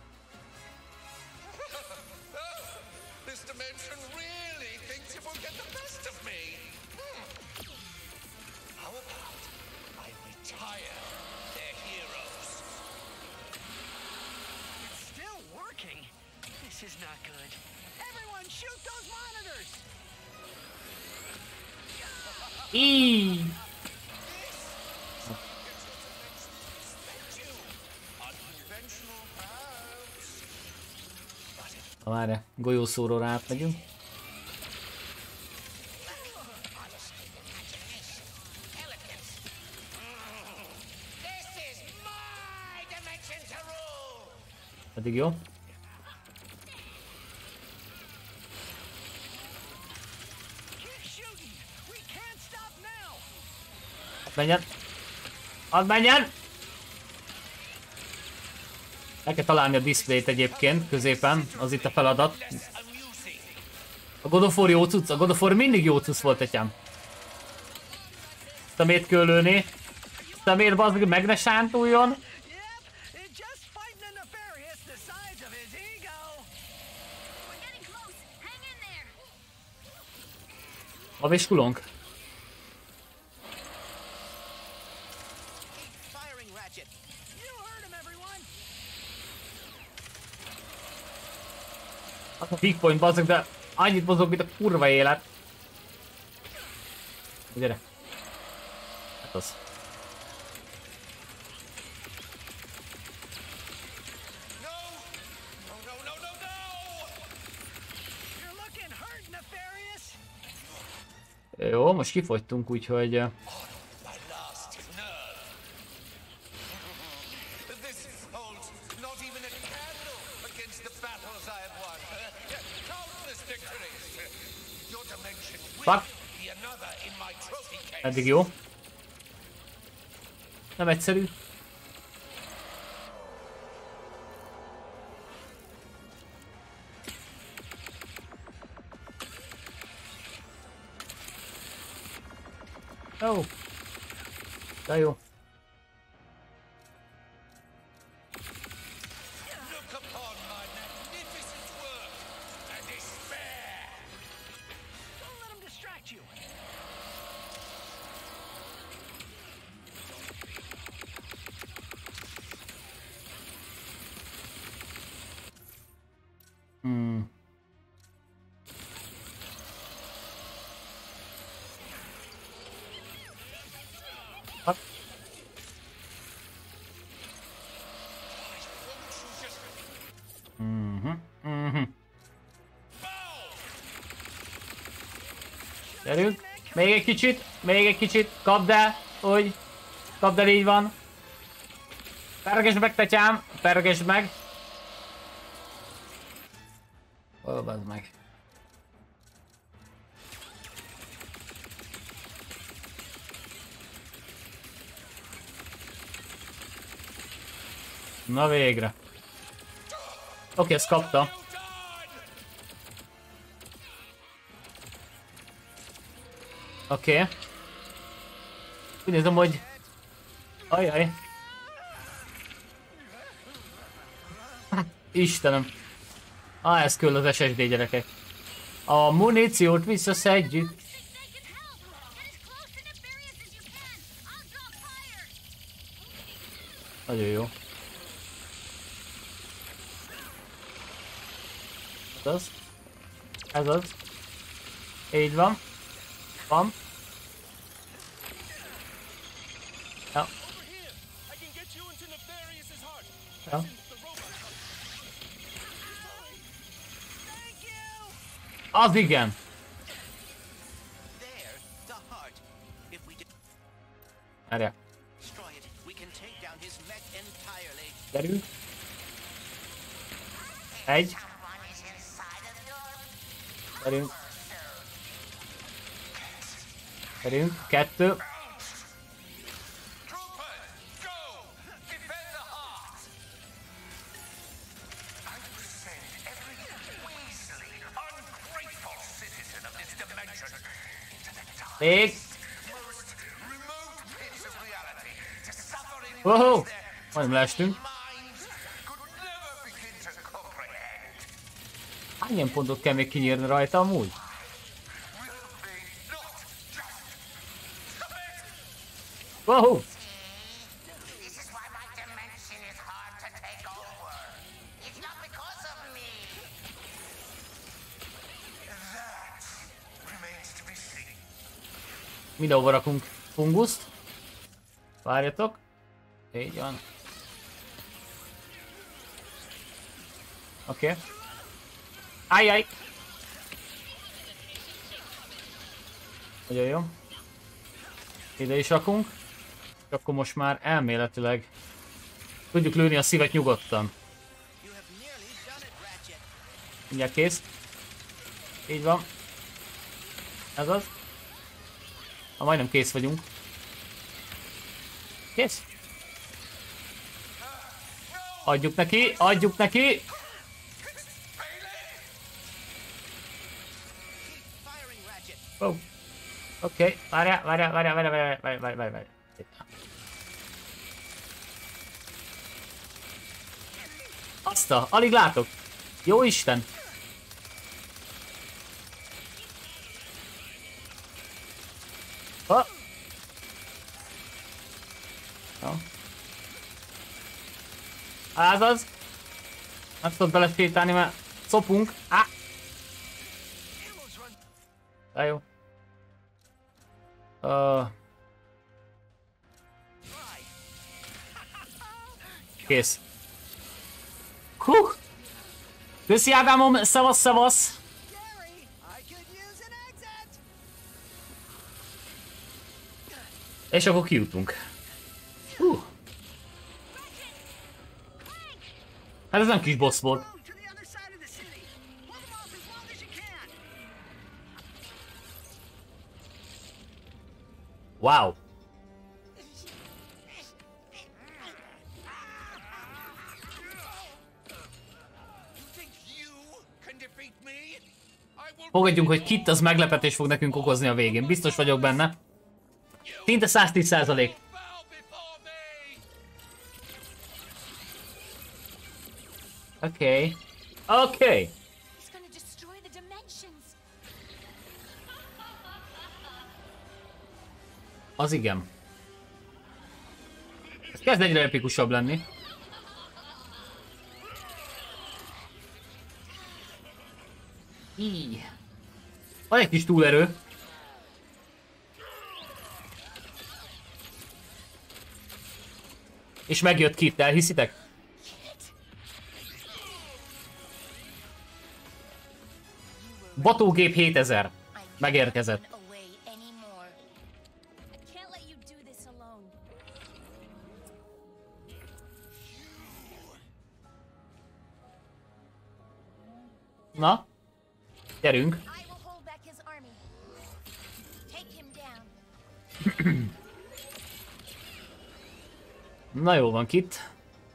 Várj, golyószóróra átmegyünk. Eddig jó. Menjen! Hadd menjen! El kell találni a diszpléjt egyébként, középen, az itt a feladat. A God of War jó cucc, a God of War mindig jó cucc volt, egyám. Szemét kell lőni. Szemét bazd meg ne sántuljon. Aviskulónk? Firing, Ratchet. Az a peak point, bazzak, de annyit mozog, mint a kurva élet. Gyere. Hát az. No! No, no, no, no, no! You're looking hurt, Nefarious. Jó, most kifogytunk, úgyhogy... My last nerve. This holds not even a candle against the battles I have won. Countless victories. Your dimension will Fuck. be another in my trophy case. Eddig jó. Nem egyszerű. Jó. De jó. Look upon my magnificent work and despair. Don't let him distract you. Fuck. Gyerünk. Még egy kicsit, még egy kicsit. Kapd el, úgy. Kapd el, így van. Pergesd meg, tetyám, pergesd meg. Ó, bazd meg. Na végre. Oké, ezt kapta. Oké. Úgy nézem, hogy... Ajaj. Istenem. Ez küld az SSD, gyerekek. A muníciót visszaszedjük. Nagyon jó. Ez az. Ez az. Így van. Van. Ja. Ja. Az igen. Erre. Gyerünk. Egy. Gyerünk. Gyerünk. Kettő. Még. Wow! Majdnem leestünk. Hány ilyen pontot kell még kinyírni rajta amúgy? Wow! Mindenhova rakunk funguszt. Várjatok. Így van. Oké. Ajjaj! Nagyon jó. Ide is rakunk. És akkor most már elméletileg tudjuk lőni a szívet nyugodtan. Mindjárt kész. Így van. Ez az. Ha majdnem kész vagyunk. Kész. Adjuk neki, adjuk neki. Oh. Oké, várjál. Azt a, alig látok. Jó Isten. Oh. Jó. Ez az. Nem tudod belesétálni, mert szopunk. Á! De jó. Kész. Hú! Köszi Ádámom, szevasz, szevasz! És akkor kijutunk. Hú! Hát ez nem kis boss volt. Wow! Fogadjunk, hogy Kit az meglepetés fog nekünk okozni a végén. Biztos vagyok benne. Szinte 110%. Oké. Oké. Az igen. Ez kezd egyre epikusabb lenni. Így. Van egy kis túlerő. És megjött Kit, elhiszitek? Batógép 7000. Megérkezett. Na? Gyerünk. Na jó van, Kit.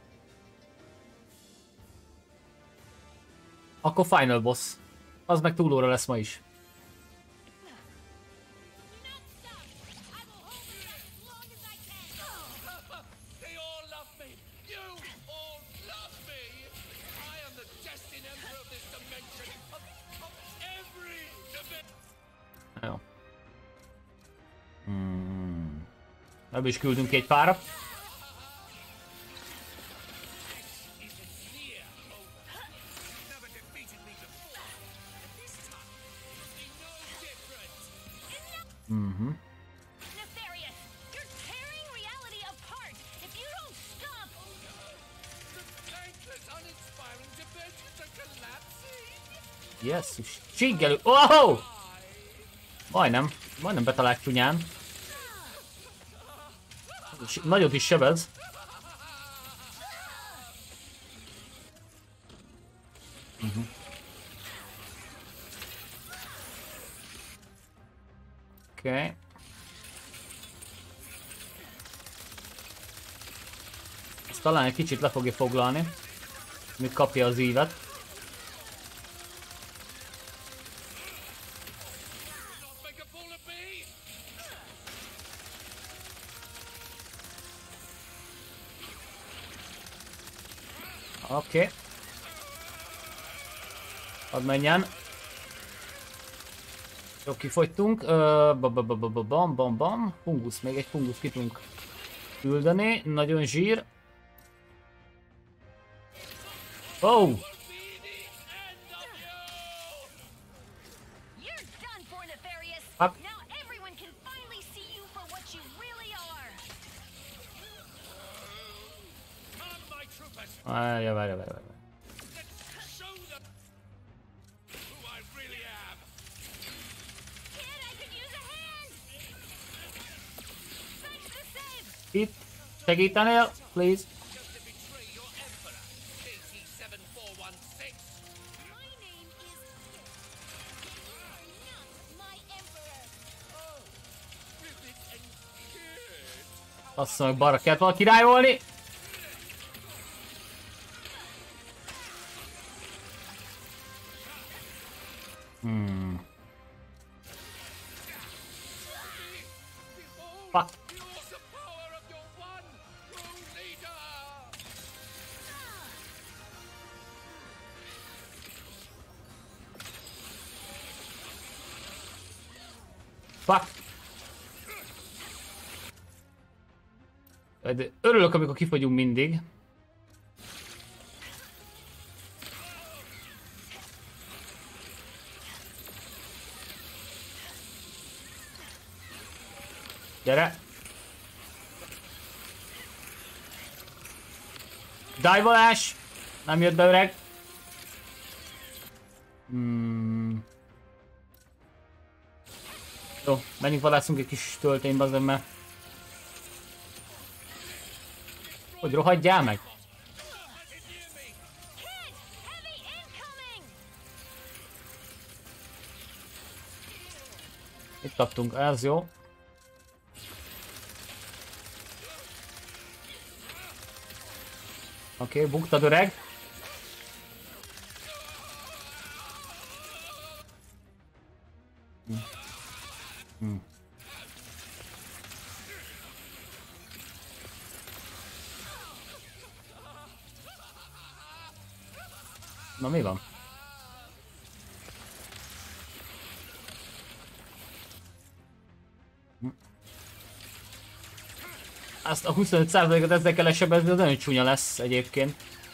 Akkor final boss. Az meg túlóra lesz ma is. Jó. Ebből is küldünk egy párat. Jesszus, csiggelő! Oh! Majdnem betalált csúnyán. Nagyot is sebez. Oké. Ezt talán egy kicsit le fogja foglalni, míg kapja az ívet. Oké. Hadd menjen. Jó, kifogytunk. Bam. Fungusz, még egy fungusz ki tudunk küldeni. Nagyon zsír. Oh! Up. Várja. Itt segítenél, please. Azt mondjuk, balra kellett valaki rájolni. Fuck. Fuck. De örülök, amikor kifogyunk mindig. Gyere! Dive-olás! Nem jött be, öreg! Jó, menjünk vadászunk egy kis tölténybe az emmel. Hogy rohadjál meg? Itt kaptunk, ez jó. Oké, buktad öreg. Na mi van? Azt a 25%-ot ezzel kell lesebezni, az nagyon csúnya lesz egyébként.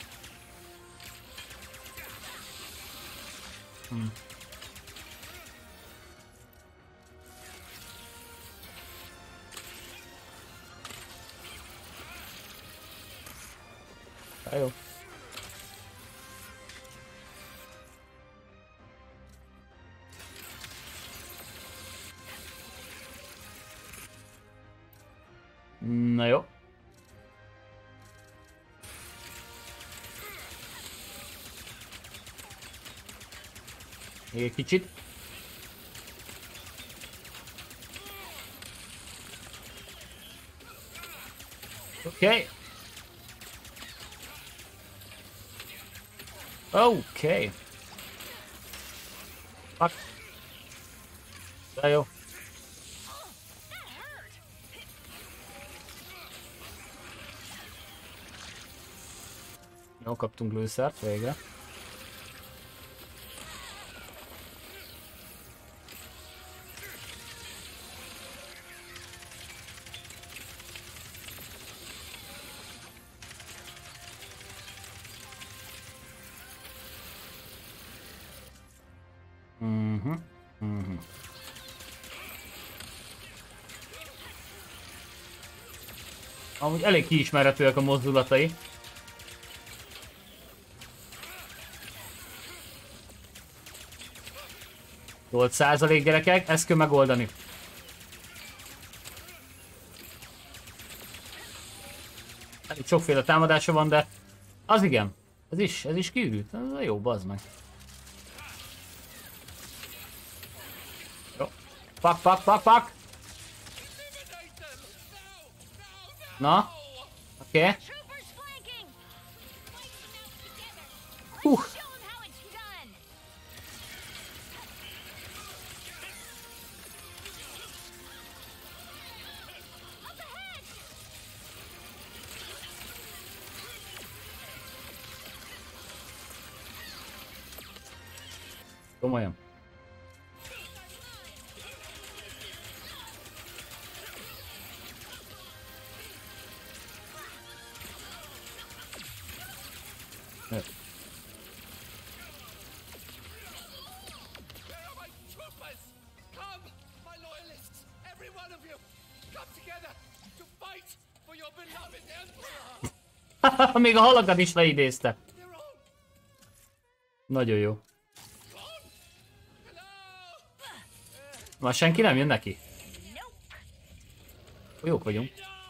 Jó. Na jó. Még egy kicsit. Oké. Oké. Fuck. De jó. Jó, kaptunk lőszert végre. Amúgy elég kiismerhetőek a mozdulatai. Volt 100% gyerekek, ezt kell megoldani. Elég sokféle támadása van, de az igen. Ez is kiürült. Ez jó, bazd meg. Jó. Fuck. Na? Oké. Komolyan. Még a halakat is leidézte. Nagyon jó. Már senki nem jön neki? Jók vagyunk.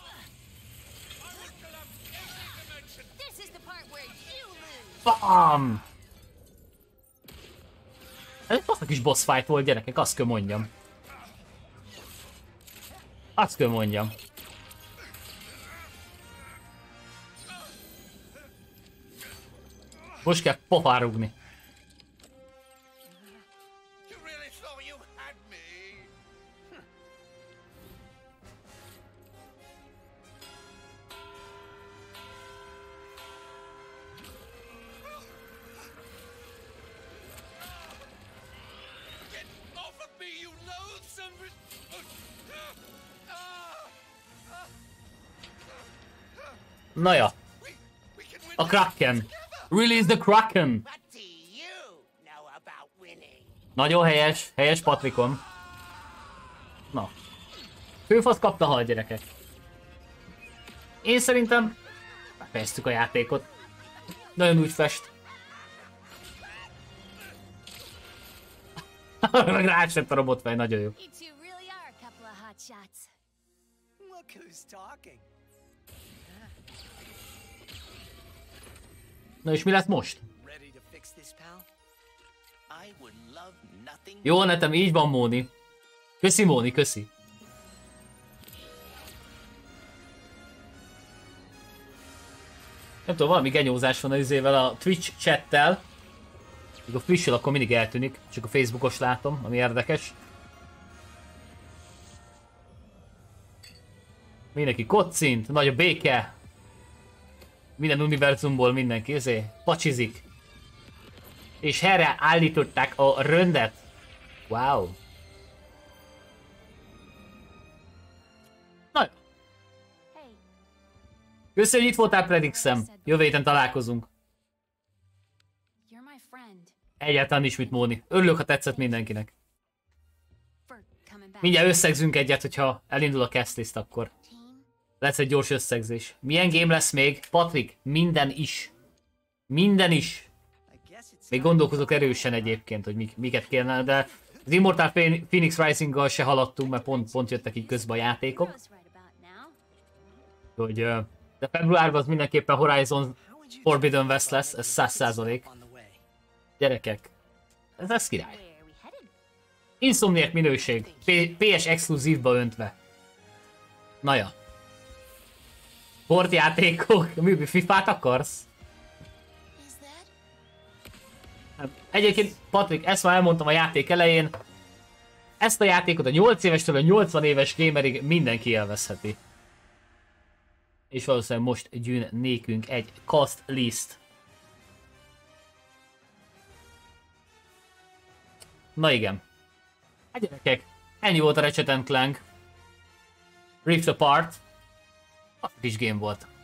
Bam! Ez egy kis boss fight volt, gyerekek, azt kell mondjam. Azt kell mondjam. Most kell pofárugni. Na ja. A Kraken. Release the Kraken. What do you know about winning? Nagyon helyes. Helyes Patrikom. Na. Főfasz kapta hal, gyerekek. Én szerintem befejeztük a játékot. Nagyon úgy fest. Meg ráesett a robotfej, nagyon jó. You two really are a couple of hot shots. Look who's talking. Na és mi lesz most? Ready to fix this, pal? I would love nothing. Jó, netem, így van, Móni. Köszi, Móni, köszi. Nem tudom, valami genyózás van az izével a Twitch chattel. Mikor frissül, akkor mindig eltűnik. Csak a Facebookos látom, ami érdekes. Mindenki kocint, nagy a béke. Minden univerzumból mindenki pacsizik. És erre állították a röndet. Wow. Na jó. Hey, Köszönjük, hogy itt voltál, Predixem. Jövő héten találkozunk. you're my friend. Egyáltalán is mit, Móni. Örülök, ha tetszett mindenkinek. For coming back. Mindjárt összegzünk egyet, hogyha elindul a castlist, akkor Team? lesz egy gyors összegzés. Milyen game lesz még? Patrik, minden is. Minden is. I guess it's Még gondolkozok erősen egyébként, hogy miket kellene, de az Immortal Phoenix Rising-gal se haladtunk, mert pont jöttek így közbe a játékok. Heroes right about now. Hogy, de februárban az mindenképpen Horizon Forbidden West lesz, ez 100%. on the way. Gyerekek, ez lesz király. Where are we headed? Insomniac minőség, PS exkluzívba öntve. Naja. Sportjátékok, mi FIFA-t akarsz? Is that? Hát, egyébként, Patrik, ezt már elmondtam a játék elején. Ezt a játékot a 8 évestől a 80 éves gamerig mindenki élvezheti. És valószínűleg most jön nékünk egy cast list. Na igen. Hát gyerekek, ennyi volt a Ratchet & Clank Rift Apart. Az kis game volt.